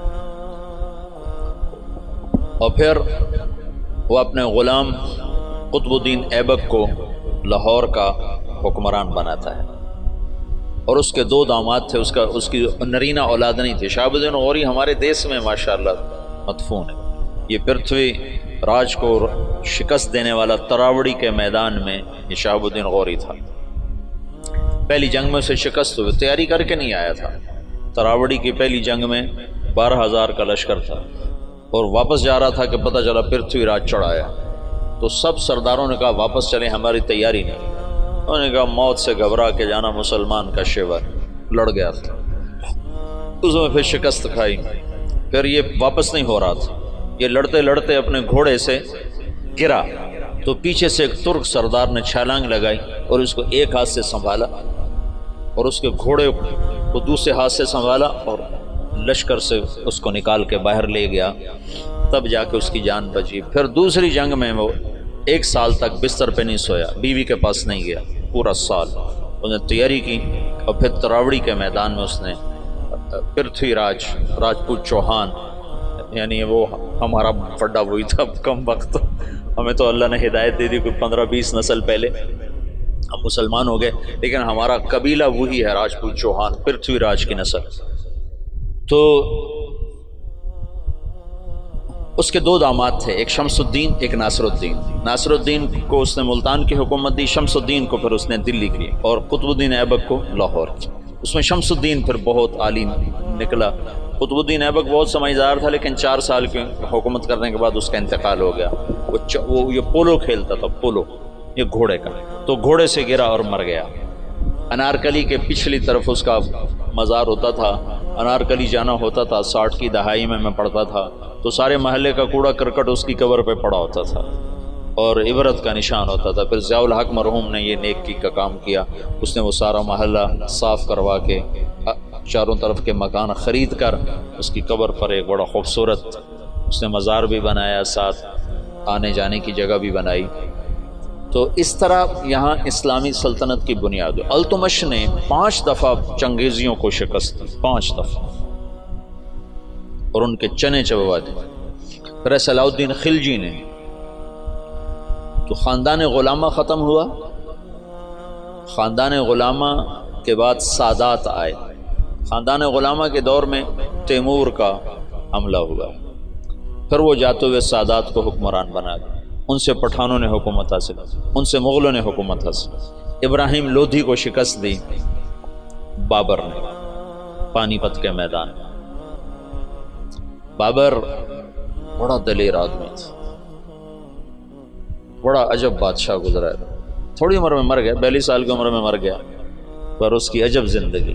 اور پھر وہ اپنے غلام قطب الدین ایبک کو لاہور کا حکمران بناتا ہے، اور اس کے دو داماد تھے، اس کا اس کی نرینہ اولاد نہیں تھی۔ شہاب الدین غوری ہمارے دیس میں ماشاءاللہ مدفون ہے۔ یہ پرتھوی راج کو شکست دینے والا تراوڑی کے میدان میں یہ شہاب الدین غوری تھا۔ پہلی جنگ میں اسے شکست ہوئی، تیاری کر کے نہیں آیا تھا۔ تراوڑی کی پہلی جنگ میں بارہ ہزار کا لشکر تھا، اور واپس جا رہا تھا کہ پتہ چلا پرتھوی راج چڑھایا، تو سب سرداروں نے کہا واپس چلیں، ہماری تیاری نہیں۔ انہوں نے کہا موت سے گھبرا کے جانا مسلمان کا شیوا، لڑ گیا تھا، اس میں پھر شکست کھائی، پھر یہ واپس نہیں ہو رہا تھا، یہ لڑتے لڑتے اپنے گھوڑے سے گرا، تو پیچھے سے ایک ترک سردار نے چھلانگ لگائی اور اس کو ایک ہاتھ سے سنبھالا، اور اس کے گھوڑے کو دوسرے ہاتھ سے سنبھالا، اور لشکر سے اس کو نکال کے باہر لے گیا، تب جا کے اس کی جان بچی۔ پھر دوسری جنگ میں وہ ایک سال تک بستر پہ نہیں سویا، بیوی کے پاس نہیں گیا، پورا سال اس نے تیاری کی، اور پھر تراوڑی کے میدان میں اس نے پرتھوی راج راجپوت چوہان، یعنی وہ ہمارا پڈا وہی تھا، کم وقت ہمیں تو اللہ نے ہدایت دے دی کوئی پندرہ بیس نسل پہلے، ہم مسلمان ہو گئے، لیکن ہمارا قبیلہ وہی ہے راجپوت چوہان، پرتھوی راج کی نسل۔ تو اس کے دو داماد تھے، ایک شمس الدین ایک ناصر الدین۔ ناصر الدین کو اس نے ملتان کی حکومت دی، شمس الدین کو پھر اس نے دلی کی، اور قطب الدین ایبک کو لاہور کی۔ اس میں شمس الدین پھر بہت عالی نکلا۔ قطب الدین ایبک بہت سمجھدار تھا، لیکن چار سال کی حکومت کرنے کے بعد اس کا انتقال ہو گیا۔ وہ وہ یہ پولو کھیلتا تھا، پولو، یہ گھوڑے کا، تو گھوڑے سے گرا اور مر گیا۔ انارکلی کے پچھلی طرف اس کا مزار ہوتا تھا، انارکلی جانا ہوتا تھا، ساٹھ کی دہائی میں میں پڑھتا تھا، تو سارے محلے کا کوڑا کرکٹ اس کی قبر پہ پڑا ہوتا تھا اور عبرت کا نشان ہوتا تھا۔ پھر ضیاء الحق مرحوم نے یہ نیکی کا کام کیا، اس نے وہ سارا محلہ صاف کروا کے چاروں طرف کے مکان خرید کر اس کی قبر پر ایک بڑا خوبصورت اس نے مزار بھی بنایا، ساتھ آنے جانے کی جگہ بھی بنائی۔ تو اس طرح یہاں اسلامی سلطنت کی بنیاد ہوئی۔ التمش نے پانچ دفعہ چنگیزیوں کو شکست دی، پانچ دفعہ، اور ان کے چنے چبوا دی۔ پھر صلاح الدین خلجی نے، تو خاندان غلامہ ختم ہوا، خاندان غلامہ کے بعد سادات آئے۔ خاندان غلامہ کے دور میں تیمور کا حملہ ہوا، پھر وہ جاتے ہوئے سادات کو حکمران بنا دیا، ان سے پٹھانوں نے حکومت حاصل، ان سے مغلوں نے حکومت حاصل۔ ابراہیم لودھی کو شکست دی بابر نے پانی پت کے میدان میں۔ بابر بڑا دلیر آدمی تھا، بڑا عجب بادشاہ گزرا ہے، تھوڑی عمر میں مر گیا، بیالیس سال کی عمر میں مر گیا، پر اس کی عجب زندگی۔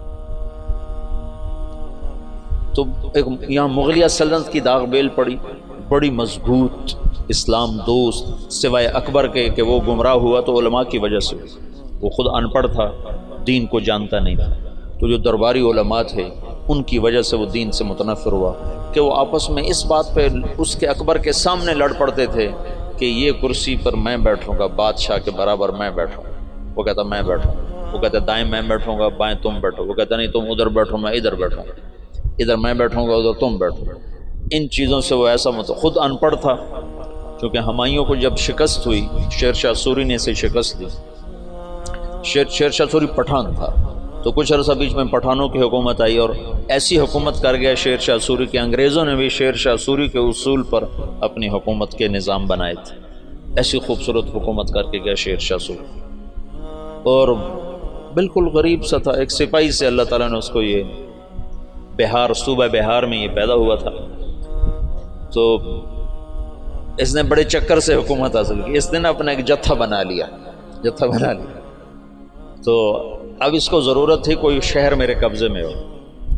تو ایک یہاں مغلیہ سلطنت کی داغ بیل پڑی، بڑی مضبوط اسلام دوست، سوائے اکبر کے کہ وہ گمراہ ہوا تو علماء کی وجہ سے، وہ خود ان پڑھ تھا، دین کو جانتا نہیں تھا، تو جو درباری علماء تھے ان کی وجہ سے وہ دین سے متنفر ہوا، کہ وہ آپس میں اس بات پہ اس کے اکبر کے سامنے لڑ پڑتے تھے کہ یہ کرسی پر میں بیٹھوں گا، بادشاہ کے برابر میں بیٹھوں، وہ کہتا میں بیٹھوں، وہ کہتا دائیں میں بیٹھوں گا، بائیں تم بیٹھو، وہ کہتا نہیں تم ادھر بیٹھو میں ادھر بیٹھوں، ادھر میں بیٹھوں گا ادھر تم بیٹھو۔ ان چیزوں سے وہ ایسا مت خود ان پڑھ تھا، کیونکہ ہمایوں کو جب شکست ہوئی، شیر شاہ سوری نے اسے شکست دی، شیر شیر شاہ سوری پٹھان تھا، تو کچھ عرصہ بیچ میں پٹھانوں کی حکومت آئی، اور ایسی حکومت کر گیا شیر شاہ سوری کے انگریزوں نے بھی شیر شاہ سوری کے اصول پر اپنی حکومت کے نظام بنائے تھے، ایسی خوبصورت حکومت کر کے گیا شیر شاہ سوری، اور بالکل غریب سا تھا، ایک سپاہی سے اللہ تعالیٰ نے اس کو یہ بہار صوبہ بہار میں یہ پیدا ہوا تھا، تو اس نے بڑے چکر سے حکومت حاصل کی، اس نے اپنا ایک جتھا بنا لیا جتھا بنا لیا تو اب اس کو ضرورت تھی کوئی شہر میرے قبضے میں ہو،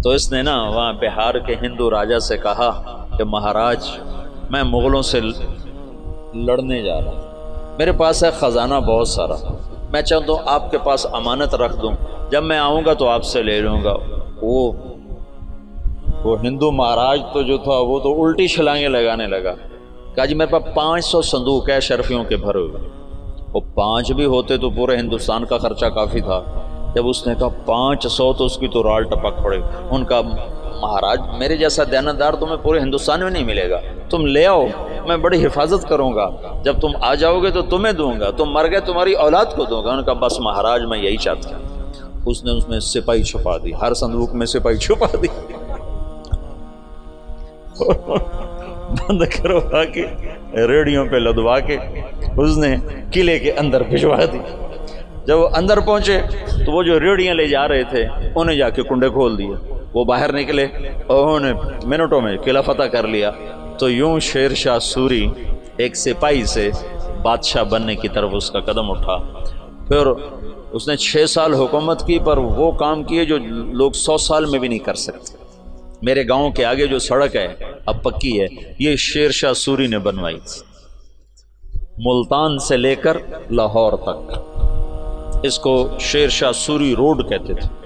تو اس نے نا وہاں بہار کے ہندو راجا سے کہا کہ مہاراج میں مغلوں سے لڑنے جا رہا ہوں، میرے پاس ہے خزانہ بہت سارا، میں چاہتا ہوں آپ کے پاس امانت رکھ دوں، جب میں آؤں گا تو آپ سے لے لوں گا۔ وہ وہ ہندو مہاراج تو جو تھا وہ تو الٹی چھلانگیں لگانے لگا، کہا جی میرے پاس پانچ سو صندوق ہے شرفیوں کے بھرے ہوئے، وہ پانچ بھی ہوتے تو پورے ہندوستان کا خرچہ کافی تھا۔ جب اس نے کہا پانچ سو تو اس کی تو رال ٹپک پڑے، ان کا مہاراج میرے جیسا دیانتدار تمہیں پورے ہندوستان میں نہیں ملے گا، تم لے آؤ میں بڑی حفاظت کروں گا، جب تم آ جاؤ گے تو تمہیں دوں گا، تم مر گئے تمہاری اولاد کو دوں گا۔ ان کا بس مہاراج میں یہی چاہتا ہوں۔ اس نے اس میں سپاہی چھپا دی، ہر صندوق میں سپاہی چھپا دی، بند کروا کے ریڑیوں پہ لدوا کے اس نے قلعے کے اندر بھجوا دی۔ جب وہ اندر پہنچے تو وہ جو ریڑیاں لے جا رہے تھے انہیں جا کے کنڈے کھول دیے، وہ باہر نکلے اور انہوں نے منٹوں میں قلعہ فتح کر لیا۔ تو یوں شیر شاہ سوری ایک سپاہی سے بادشاہ بننے کی طرف اس کا قدم اٹھا۔ پھر اس نے چھ سال حکومت کی، پر وہ کام کیے جو لوگ سو سال میں بھی نہیں کر سکتے۔ میرے گاؤں کے آگے جو سڑک ہے اب پکی ہے، یہ شیر شاہ سوری نے بنوائی تھی، ملتان سے لے کر لاہور تک۔ اس کو شیر شاہ سوری روڈ کہتے تھے۔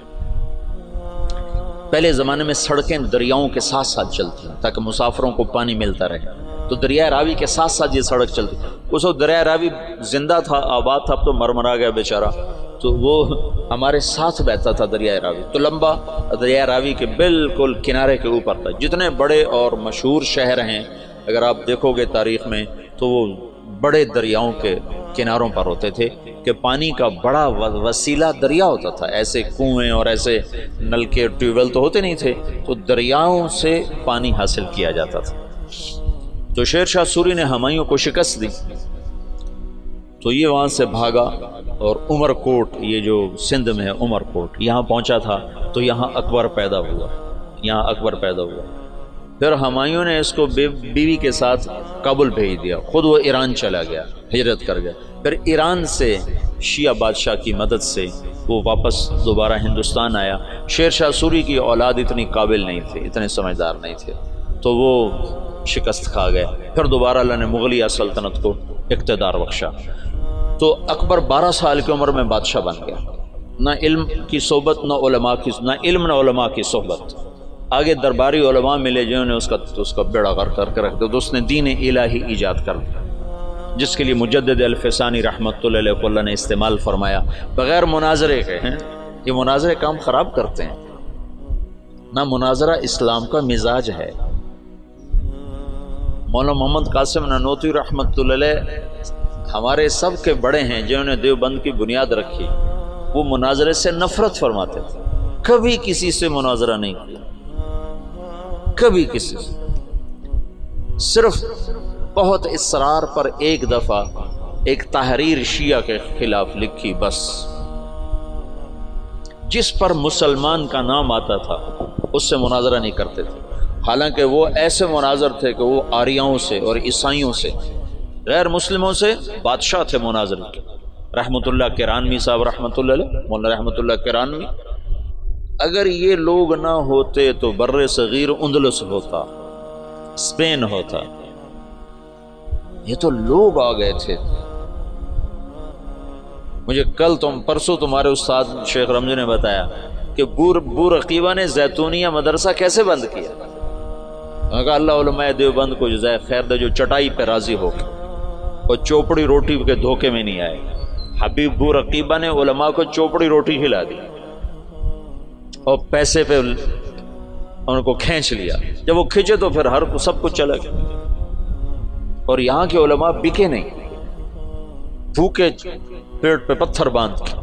پہلے زمانے میں سڑکیں دریاؤں کے ساتھ ساتھ چلتی ہیں تاکہ مسافروں کو پانی ملتا رہے، تو دریائے راوی کے ساتھ ساتھ یہ سڑک چلتی۔ اس وقت دریائے راوی زندہ تھا، آباد تھا، اب تو مرمرا گیا بیچارہ، تو وہ ہمارے ساتھ بہتا تھا دریائے راوی، تو لمبا دریائے راوی کے بالکل کنارے کے اوپر تھا۔ جتنے بڑے اور مشہور شہر ہیں اگر آپ دیکھو گے تاریخ میں تو وہ بڑے دریاؤں کے کناروں پر ہوتے تھے کہ پانی کا بڑا وسیلہ دریا ہوتا تھا، ایسے کنویں اور ایسے نلکے ٹیوب ویل تو ہوتے نہیں تھے، تو دریاؤں سے پانی حاصل کیا جاتا تھا۔ تو شیر شاہ سوری نے ہمایوں کو شکست دی تو یہ وہاں سے بھاگا اور عمر کوٹ، یہ جو سندھ میں ہے عمر کوٹ، یہاں پہنچا تھا تو یہاں اکبر پیدا ہوا، یہاں اکبر پیدا ہوا۔ پھر ہمایوں نے اس کو بیوی کے ساتھ کابل بھیج دیا، خود وہ ایران چلا گیا، ہجرت کر گیا۔ پھر ایران سے شیعہ بادشاہ کی مدد سے وہ واپس دوبارہ ہندوستان آیا۔ شیر شاہ سوری کی اولاد اتنی قابل نہیں تھے، اتنے سمجھدار نہیں تھے، تو وہ شکست کھا گئے۔ پھر دوبارہ اللہ نے مغلیہ سلطنت کو اقتدار بخشا، تو اکبر بارہ سال کی عمر میں بادشاہ بن گیا۔ نہ علم کی صحبت، نہ علماء کی، نہ علم نہ علماء کی صحبت۔ آگے درباری علماء ملے جنہوں نے اس کا اس کا بیڑا غرق کر کے رکھ دیا، تو اس نے دین الہی ایجاد کر دیا، جس کے لیے مجدد الفسانی رحمۃ اللہ علیہ کو اللہ نے استعمال فرمایا، بغیر مناظرے کے ہیں۔ یہ مناظرے کام خراب کرتے ہیں، نہ مناظرہ اسلام کا مزاج ہے۔ مولانا محمد قاسم نانوتوی رحمۃ اللہ علیہ ہمارے سب کے بڑے ہیں جنہوں نے دیوبند کی بنیاد رکھی، وہ مناظرے سے نفرت فرماتے تھے، کبھی کسی سے مناظرہ نہیں کیا، کبھی کسی سے، صرف بہت اصرار پر ایک دفعہ ایک تحریر شیعہ کے خلاف لکھی بس، جس پر مسلمان کا نام آتا تھا اس سے مناظرہ نہیں کرتے تھے، حالانکہ وہ ایسے مناظر تھے کہ وہ آریاؤں سے اور عیسائیوں سے، غیر مسلموں سے بادشاہ تھے مناظر کے۔ رحمۃ اللہ کرانوی صاحب رحمۃ اللہ علیہ، مولانا رحمۃ اللہ کرانوی، اگر یہ لوگ نہ ہوتے تو بر صغیر اندلس ہوتا، اسپین ہوتا، یہ تو لوگ آ گئے تھے۔ مجھے کل تم پرسوں تمہارے استاد شیخ رمضی نے بتایا کہ بور بور عقیبہ نے زیتونیہ مدرسہ کیسے بند کیا۔ میں کہا اللہ علماء دیوبند کو جزائے خیر دے جو چٹائی پہ راضی ہو کے اور چوپڑی روٹی کے دھوکے میں نہیں آئے۔ حبیب بور عقیبہ نے علماء کو چوپڑی روٹی کھلا دی اور پیسے پہ ان کو کھینچ لیا، جب وہ کھینچے تو پھر ہر سب کچھ چلا گیا، اور یہاں کے علماء بکے نہیں، بھوکے پیٹ پہ پتھر باندھ کے۔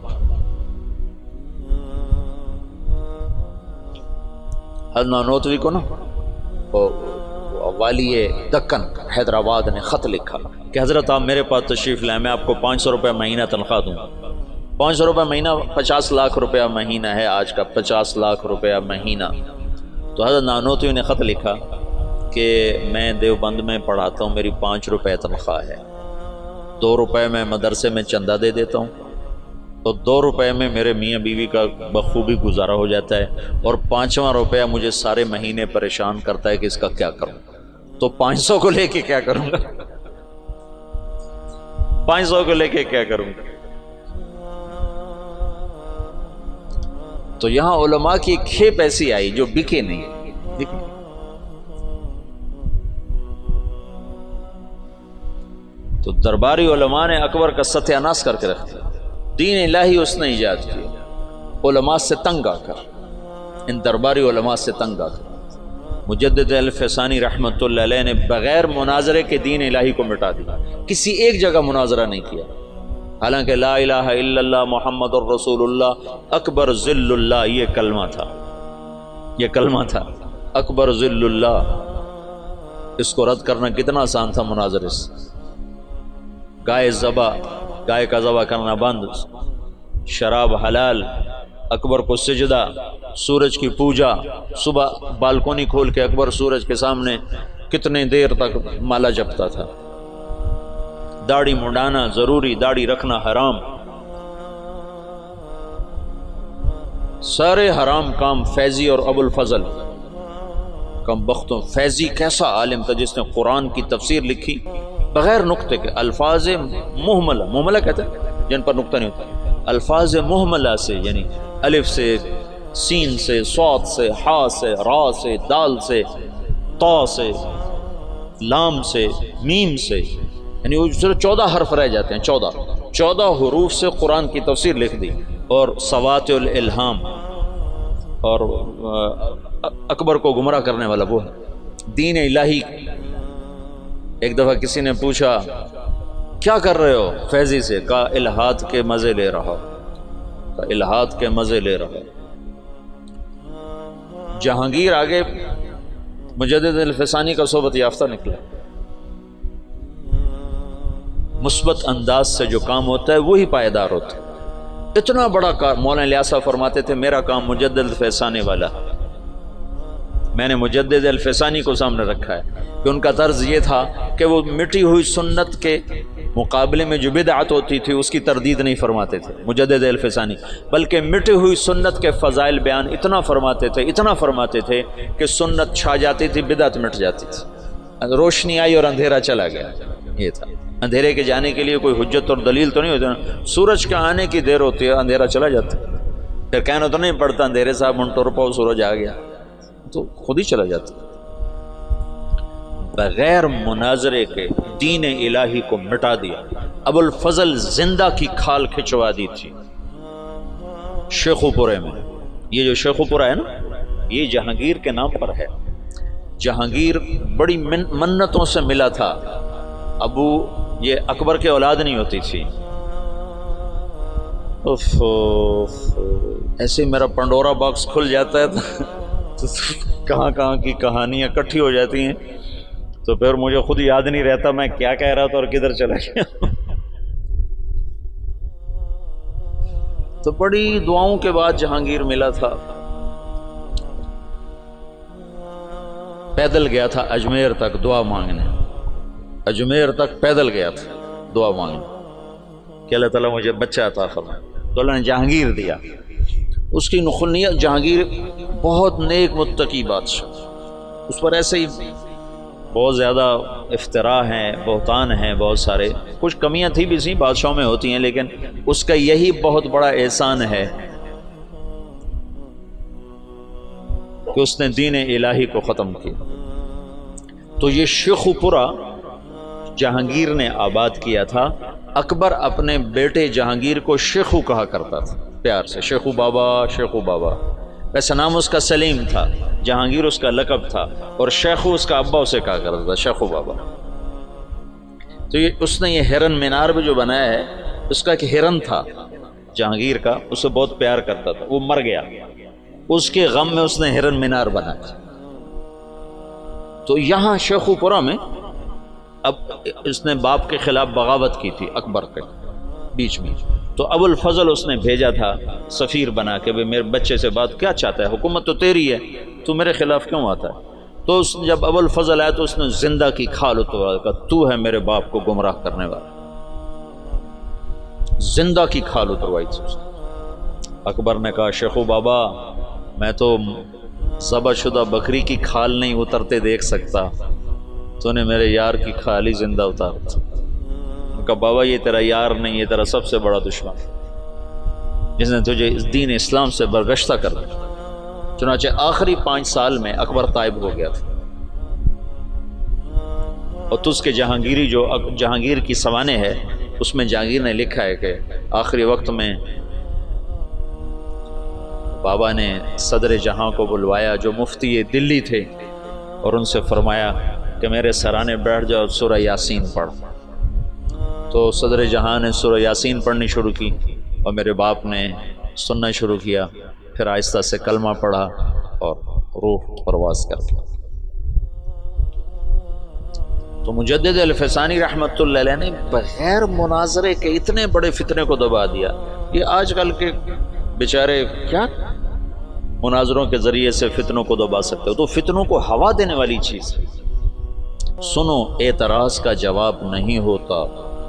حضرت نانوتوی کو نا والی دکن حیدرآباد نے خط لکھا کہ حضرت آپ میرے پاس تشریف لائیں، میں آپ کو پانچ سو روپے مہینہ تنخواہ دوں گا۔ پانچ سو روپے مہینہ پچاس لاکھ روپیہ مہینہ ہے آج کا، پچاس لاکھ روپیہ مہینہ۔ تو حضرت نانوتوی نے خط لکھا کہ میں دیوبند میں پڑھاتا ہوں، میری پانچ روپے تنخواہ ہے، دو روپے میں مدرسے میں چندہ دے دیتا ہوں، تو دو روپے میں میرے میاں بیوی کا بخوبی گزارا ہو جاتا ہے، اور پانچواں روپیہ مجھے سارے مہینے پریشان کرتا ہے کہ اس کا کیا کروں، تو پانچ سو کو لے کے کیا کروں گا، پانچ سو کو لے کے کیا کروں گا۔ تو یہاں علماء کی ایک کھیپ ایسی آئی جو بکے نہیں، بکے۔ تو درباری علماء نے اکبر کا ستیہ ناش کر کے رکھ دیا، دین الہی اس نے ایجاد کیا علماء سے تنگ آ کر، ان درباری علماء سے تنگ آ کر۔ مجدد الفسانی رحمۃ اللہ علیہ نے بغیر مناظرے کے دین الہی کو مٹا دیا، کسی ایک جگہ مناظرہ نہیں کیا، حالانکہ لا الہ الا اللہ محمد الرسول اللہ اکبر ذل اللہ یہ کلمہ تھا، یہ کلمہ تھا اکبر ذل اللہ، اس کو رد کرنا کتنا آسان تھا مناظرے سے۔ گائے ذبح، گائے کا ذبح کرنا بند، شراب حلال، اکبر کو سجدہ، سورج کی پوجا، صبح بالکونی کھول کے اکبر سورج کے سامنے کتنے دیر تک مالا جپتا تھا۔ داڑھی منڈانا ضروری، داڑھی رکھنا حرام، سارے حرام کام فیضی اور ابو الفضل کم بختوں۔ فیضی کیسا عالم تھا جس نے قرآن کی تفسیر لکھی بغیر نقطے کے، الفاظ محملہ، محملہ کہتے ہیں جن پر نقطہ نہیں ہوتا، الفاظ محملہ سے، یعنی الف سے، سین سے، صاد سے، حا سے، را سے، دال سے، تا سے، لام سے، میم سے، یعنی وہ صرف چودہ حرف رہ جاتے ہیں، چودہ چودہ حروف سے قرآن کی تفسیر لکھ دی، اور سوات الالہام، اور اکبر کو گمراہ کرنے والا وہ ہے دین الہی۔ ایک دفعہ کسی نے پوچھا کیا کر رہے ہو فیضی سے، کہا الہات کے مزے لے رہا، کہا الہات کے مزے لے رہا۔ جہانگیر آگے مجدد الفسانی کا صحبت یافتہ نکلا، مثبت انداز سے جو کام ہوتا ہے وہی پائیدار ہوتا ہے۔ اتنا بڑا کام، مولانا الیاس فرماتے تھے میرا کام مجدد الفسانی والا، میں نے مجدد الفسانی کو سامنے رکھا ہے کہ ان کا طرز یہ تھا کہ وہ مٹی ہوئی سنت کے مقابلے میں جو بدعت ہوتی تھی اس کی تردید نہیں فرماتے تھے مجدد الفسانی، بلکہ مٹی ہوئی سنت کے فضائل بیان اتنا فرماتے تھے اتنا فرماتے تھے کہ سنت چھا جاتی تھی، بدعت مٹ جاتی تھی، روشنی آئی اور اندھیرا چلا گیا۔ یہ تھا اندھیرے کے جانے کے لیے کوئی حجت اور دلیل تو نہیں ہوتی نا، سورج کے آنے کی دیر ہوتی ہے اندھیرا چلا جاتا ہے، پھر کہنا تو نہیں پڑتا اندھیرے صاحب منٹور پاؤ سورج آ گیا، تو خود ہی چلا جاتا۔ بغیر مناظرے کے دین الہی کو مٹا دیا۔ ابو الفضل زندہ کی کھال کھچوا دی تھی شیخو پورے میں۔ یہ جو شیخو پورہ ہے نا، یہ جہانگیر کے نام پر ہے۔ جہانگیر بڑی من منتوں سے ملا تھا، ابو یہ اکبر کے اولاد نہیں ہوتی تھی۔ اف ایسے میرا پنڈورا باکس کھل جاتا ہے تو کہاں کہاں کی کہانیاں اکٹھی ہو جاتی ہیں، تو پھر مجھے خود یاد نہیں رہتا میں کیا کہہ رہا تھا اور کدھر چلا گیا۔ تو بڑی دعاؤں کے بعد جہانگیر ملا تھا، پیدل گیا تھا اجمیر تک دعا مانگنے، اجمیر تک پیدل گیا تھا دعا مانگنے کہ اللہ تعالیٰ مجھے بچہ عطا فرمائے، تو اللہ نے جہانگیر دیا۔ اس کی نخنیت، جہانگیر بہت نیک متقی بادشاہ، اس پر ایسے ہی بہت زیادہ افتراء ہیں، بہتان ہیں بہت سارے، کچھ کمیاں تھی بھی سی بادشاہوں میں ہوتی ہیں، لیکن اس کا یہی بہت بڑا احسان ہے کہ اس نے دین الہی کو ختم کیا۔ تو یہ شیخو پورہ جہانگیر نے آباد کیا تھا۔ اکبر اپنے بیٹے جہانگیر کو شیخو کہا کرتا تھا پیار سے، شیخو بابا، شیخو بابا، ویسا نام اس کا سلیم تھا، جہانگیر اس کا لقب تھا، اور شیخو اس کا ابا اسے کہا کرتا تھا، شیخو بابا۔ تو یہ اس نے یہ ہرن مینار بھی جو بنایا ہے، اس کا ایک ہرن تھا جہانگیر کا، اسے بہت پیار کرتا تھا، وہ مر گیا، اس کے غم میں اس نے ہرن مینار بنایا۔ تو یہاں شیخو پورہ میں اب اس نے باپ کے خلاف بغاوت کی تھی اکبر کے بیچ میں، تو ابو الفضل اس نے بھیجا تھا سفیر بنا کے، میرے بچے سے بات کیا چاہتا ہے، حکومت تو تیری ہے، تو میرے خلاف کیوں آتا ہے؟ تو اس جب ابو الفضل آیا تو اس نے زندہ کی کھال اتروا کہا تو ہے میرے باپ کو گمراہ کرنے والا، زندہ کی کھال اتروائی تھی اس نے۔ اکبر نے کہا شیخو بابا میں تو ذبح شدہ بکری کی کھال نہیں اترتے دیکھ سکتا، تو نے میرے یار کی کھال ہی زندہ اتار دی۔ کہا بابا یہ تیرا یار نہیں، یہ تیرا سب سے بڑا دشمن جس نے تجھے اس دین اسلام سے برگشتہ کر دیا۔ چنانچہ آخری پانچ سال میں اکبر طائب ہو گیا تھا، اور تس کے جہانگیری جو جہانگیر کی سوانح ہے اس میں جہانگیر نے لکھا ہے کہ آخری وقت میں بابا نے صدر جہاں کو بلوایا جو مفتی دلی تھے، اور ان سے فرمایا کہ میرے سرانے بیٹھ جاؤ سورہ یاسین پڑھ۔ تو صدر جہاں نے سورہ یاسین پڑھنی شروع کی اور میرے باپ نے سننا شروع کیا، پھر آہستہ سے کلمہ پڑھا اور روح پرواز کر گیا۔ تو مجدد الفسانی رحمۃ اللہ علیہ نے بغیر مناظرے کے اتنے بڑے فتنے کو دبا دیا۔ یہ آج کل کے بیچارے کیا مناظروں کے ذریعے سے فتنوں کو دبا سکتے ہو؟ تو فتنوں کو ہوا دینے والی چیز ہے۔ سنو، اعتراض کا جواب نہیں ہوتا،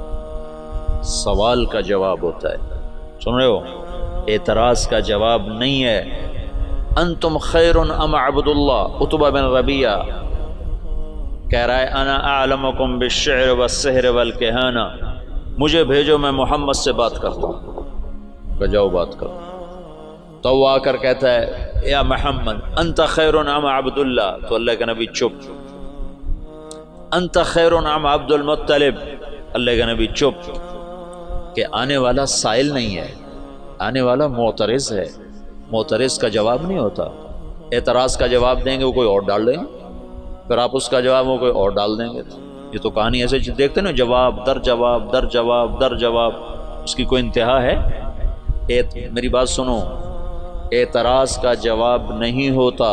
سوال کا جواب ہوتا ہے۔ سن رہے ہو؟ اعتراض کا جواب نہیں ہے۔ انتم خیر ام عبد اللہ، عتبہ بن ربیعہ کہہ رہا ہے انا اعلمکم بالشعر والسحر والکہانہ، مجھے بھیجو میں محمد سے بات کرتا ہوں۔ کہ جاؤ بات کرو۔ تو وہ آ کر کہتا ہے یا محمد انت خیر ام عبد اللہ، تو اللہ کے نبی چپ۔ انت خیر ام عبد المطلب، اللہ کے نبی چپ۔ کہ آنے والا سائل نہیں ہے، آنے والا معترض ہے، معترض کا جواب نہیں ہوتا۔ اعتراض کا جواب دیں گے وہ کوئی اور ڈال دیں گے، پھر آپ اس کا جواب وہ کوئی اور ڈال دیں گے۔ یہ تو کہانی ایسے دیکھتے نا، جواب در جواب در جواب در جواب، اس کی کوئی انتہا ہے؟ میری بات سنو، اعتراض کا جواب نہیں ہوتا،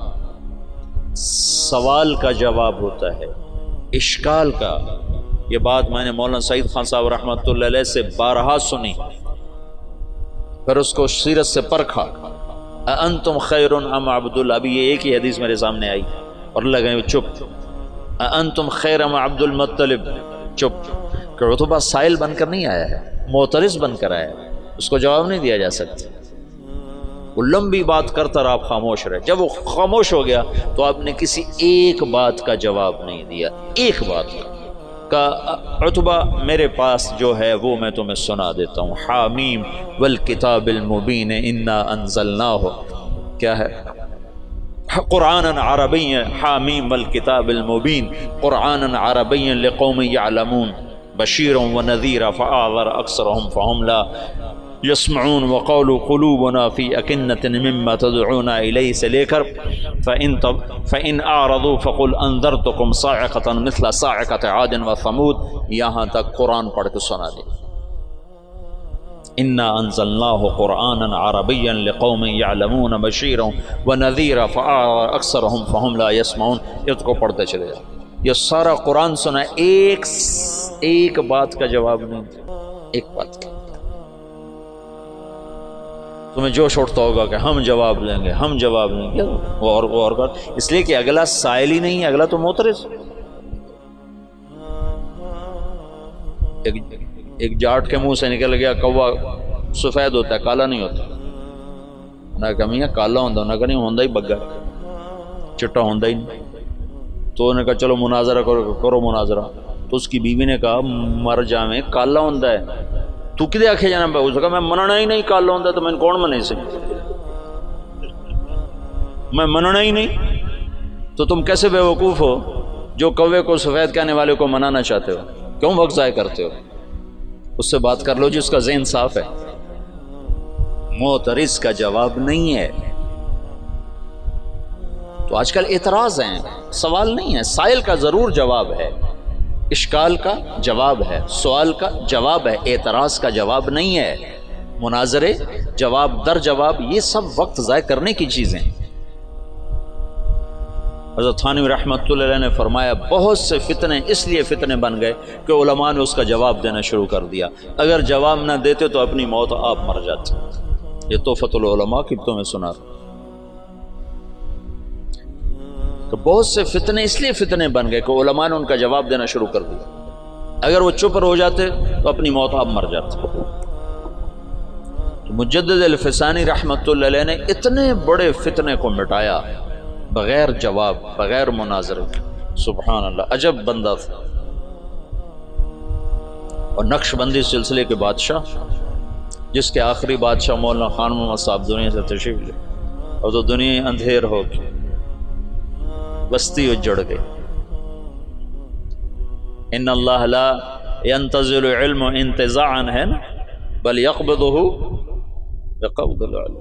سوال کا جواب ہوتا ہے، اشکال کا۔ یہ بات میں نے مولانا سعید خان صاحب رحمۃ اللہ علیہ سے بارہا سنی، پھر اس کو سیرت سے پرکھا۔ انتم خیر ام عبد اللہ، ابھی یہ ایک ہی حدیث میرے سامنے آئی اور اللہ کہے چپ۔ انتم خیر ام عبد المطلب، چپ۔ کہ عتبہ سائل بن کر نہیں آیا ہے، معترض بن کر آیا ہے، اس کو جواب نہیں دیا جا سکتا۔ وہ لمبی بات کرتا رہا، آپ خاموش رہے۔ جب وہ خاموش ہو گیا تو آپ نے کسی ایک بات کا جواب نہیں دیا، ایک بات کا۔ عتبہ میرے پاس جو ہے وہ میں تمہیں سنا دیتا ہوں۔ حامیم والکتاب المبین انا انزلناہ، کیا ہے؟ قرآن عربی، حامیم والکتاب المبین قرآن عربی لقوم یعلمون بشیر ونذیر فآذر اکثرهم فهم لا یسمعون وقولوا قلوبنا فی اکنۃ مما تدعونا الیہ سے لے کر فإن فإن اعرضوا فقل انذرتکم صاعقۃ مثل صاعقۃ عاد وثمود، یہاں تک قرآن پڑھ کے سنا دے۔ انا انزلناہ قرآنا عربیا لقوم یعلمون بشیرا ونذیرا فاکثرهم فهم لا یسمعون، اس کو پڑھتے چلے جاؤ۔ یہ سارا قرآن سنا، ایک ایک بات کا جواب نہیں، ایک بات کا۔ تمہیں جوش اٹھتا ہوگا کہ ہم جواب لیں گے، ہم جواب لیں گے، وہ اور وہ اور اس لیے کہ اگلا سائل ہی نہیں ہے، اگلا تو معترض۔ ایک ایک جاٹ کے منہ سے نکل گیا کوا سفید ہوتا ہے، کالا نہیں ہوتا۔ نہ کہ میاں کالا ہوندا، نہ کہ نہیں ہوندا ہی بگا، چٹا ہوندا ہی نہیں۔ تو انہوں نے کہا چلو مناظرہ کرو کرو مناظرہ۔ تو اس کی بیوی نے کہا مر جاویں، کالا ہوندا ہے، تو کدے آکھے جانا پہ؟ اس نے کہا میں مننا ہی نہیں، کالا ہوندا تو میں کون منے سے، میں مننا ہی نہیں۔ تو تم کیسے بے وقوف ہو جو کوے کو سفید کہنے والے کو منانا چاہتے ہو؟ کیوں وقت ضائع کرتے ہو؟ اس سے بات کر لو جس کا ذہن صاف ہے۔ معترض کا جواب نہیں ہے۔ تو آج کل اعتراض ہیں، سوال نہیں ہے۔ سائل کا ضرور جواب ہے، اشکال کا جواب ہے، سوال کا جواب ہے، اعتراض کا جواب نہیں ہے۔ مناظرے، جواب در جواب، یہ سب وقت ضائع کرنے کی چیزیں۔ حضرت تھانوی رحمۃ اللہ علیہ نے فرمایا بہت سے فتنے اس لیے فتنے بن گئے کہ علماء نے اس کا جواب دینا شروع کر دیا، اگر جواب نہ دیتے تو اپنی موت آپ مر جاتے۔ یہ تحفۃ العلماء کی تمہیں سنا رہا۔ تو بہت سے فتنے اس لیے فتنے بن گئے کہ علماء نے ان کا جواب دینا شروع کر دیا۔ اگر وہ چپ ہو جاتے تو اپنی موت آپ مر جاتے۔ تو مجدد الفسانی رحمۃ اللہ علیہ نے اتنے بڑے فتنے کو مٹایا بغیر جواب، بغیر مناظرے۔ سبحان اللہ، عجب بندہ تھا۔ اور نقش بندی سلسلے کے بادشاہ، جس کے آخری بادشاہ مولانا خان محمد صاحب دنیا سے تشریف لے، اور تو دنیا اندھیر ہو گئی، بستی اجڑ گئی۔ ان اللہ لا ينتزل علم انتزاعا ہے نا، بل يقبضه بقبض العلم۔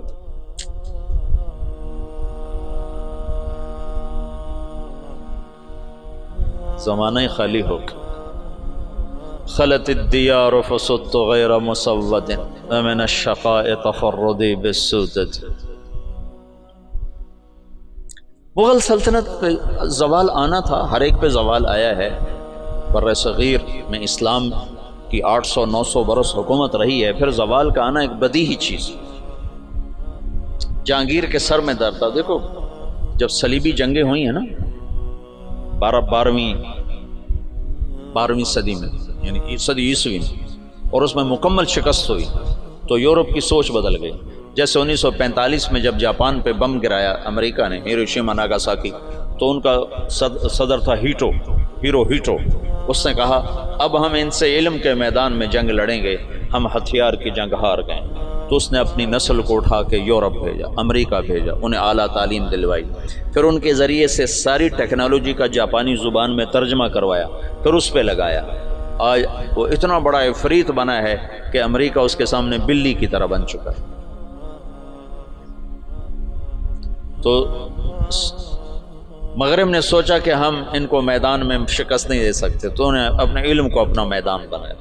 زمانہ خالی ہو گیا۔ خلت الدیار فصدت غیر مسود ومن الشقاء تفردی بالسودت۔ مغل سلطنت پہ زوال آنا تھا، ہر ایک پہ زوال آیا ہے۔ بر صغیر میں اسلام کی آٹھ سو نو سو برس حکومت رہی ہے، پھر زوال کا آنا ایک بدیہی چیز۔ جہانگیر کے سر میں درد تھا۔ دیکھو جب صلیبی جنگیں ہوئی ہیں نا بارہ بارہویں بارہویں صدی میں، یعنی صدی عیسوی میں، اور اس میں مکمل شکست ہوئی، تو یورپ کی سوچ بدل گئی۔ جیسے انیس سو پینتالیس میں جب جاپان پہ بم گرایا امریکہ نے، ہیروشیما ناگاساکی، تو ان کا صدر تھا ہیٹو ہیرو ہیٹو اس نے کہا اب ہم ان سے علم کے میدان میں جنگ لڑیں گے، ہم ہتھیار کی جنگ ہار گئے۔ تو اس نے اپنی نسل کو اٹھا کے یورپ بھیجا، امریکہ بھیجا، انہیں اعلیٰ تعلیم دلوائی، پھر ان کے ذریعے سے ساری ٹیکنالوجی کا جاپانی زبان میں ترجمہ کروایا، پھر اس پہ لگایا۔ آج وہ اتنا بڑا عفریت بنا ہے کہ امریکہ اس کے سامنے بلی کی طرح بن چکا ہے۔ تو مغرب نے سوچا کہ ہم ان کو میدان میں شکست نہیں دے سکتے، تو انہیں اپنے علم کو اپنا میدان بنایا۔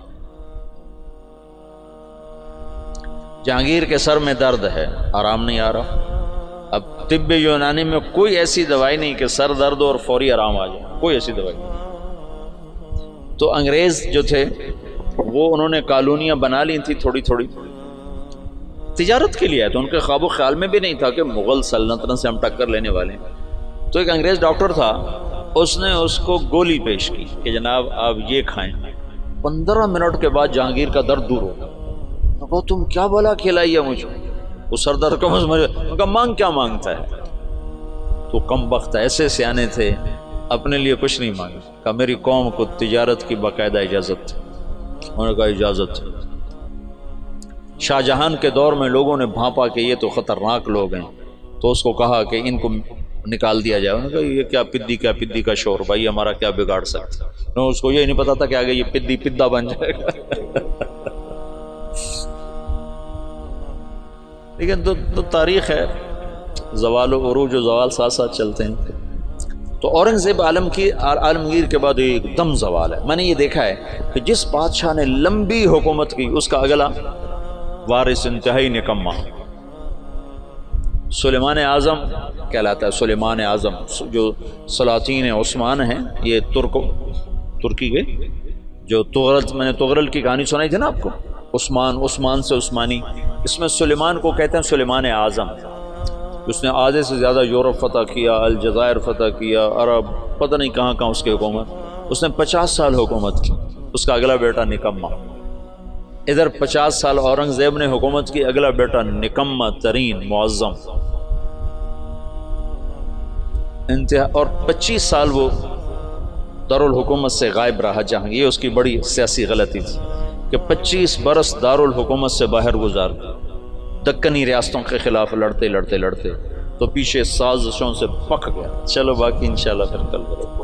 جہانگیر کے سر میں درد ہے، آرام نہیں آ رہا۔ اب طب یونانی میں کوئی ایسی دوائی نہیں کہ سر درد اور فوری آرام آ جائے، کوئی ایسی دوائی نہیں۔ تو انگریز جو تھے وہ انہوں نے کالونیاں بنا لی تھی تھوڑی تھوڑی، تجارت کے لیے ہے، تو ان کے خواب و خیال میں بھی نہیں تھا کہ مغل سلطنت سے ہم ٹکر لینے والے ہیں۔ تو ایک انگریز ڈاکٹر تھا، اس نے اس کو گولی پیش کی کہ جناب آپ یہ کھائیں۔ پندرہ منٹ کے بعد جہانگیر کا درد دور ہو گیا۔ کہا تم کیا بلا کھلائی ہے مجھے؟ وہ سر درد کا مجھے کہا مانگ کیا مانگتا ہے؟ تو کم بخت ایسے سیانے تھے، اپنے لیے کچھ نہیں مانگا۔ کہا میری قوم کو تجارت کی باقاعدہ اجازت تھی۔ انہوں نے کہا اجازت ہے۔ شاہ جہان کے دور میں لوگوں نے بھانپا کہ یہ تو خطرناک لوگ ہیں، تو اس کو کہا کہ ان کو نکال دیا جائے۔ انہوں نے کہا یہ کیا پدی کیا پدی کا شور، بھائی ہمارا کیا بگاڑ سکتا ہے؟ اس کو یہ نہیں پتا تھا کہ آگے یہ پدی پدا بن جائے گا۔ لیکن تو, تو تاریخ ہے، زوال و عروج و زوال ساتھ ساتھ چلتے ہیں۔ تو اورنگزیب عالم کی عالمگیر کے بعد ایک دم زوال ہے۔ میں نے یہ دیکھا ہے کہ جس بادشاہ نے لمبی حکومت کی اس کا اگلا وارث انتہائی نکما۔ سلیمان اعظم کہلاتا ہے، سلیمان اعظم جو سلاطین عثمان ہیں، یہ ترک ترکی کے جو تغرل، میں نے تغرل کی کہانی سنائی تھی نا آپ کو، عثمان عثمان سے عثمانی، اس میں سلیمان کو کہتے ہیں سلیمان اعظم۔ اس نے آدھے سے زیادہ یورپ فتح کیا، الجزائر فتح کیا، عرب، پتہ نہیں کہاں کہاں اس کی حکومت۔ اس نے پچاس سال حکومت کی۔ اس کا اگلا بیٹا نکما، ادھر پچاس سال اورنگزیب نے حکومت کی، اگلا بیٹا نکما ترین معظم انتہا، اور پچیس سال وہ دارالحکومت سے غائب رہا جہاں۔ یہ اس کی بڑی سیاسی غلطی تھی کہ پچیس برس دارالحکومت سے باہر گزار، دکنی ریاستوں کے خلاف لڑتے لڑتے لڑتے تو پیچھے سازشوں سے پک گیا۔ چلو باقی انشاءاللہ پھر کل کرو۔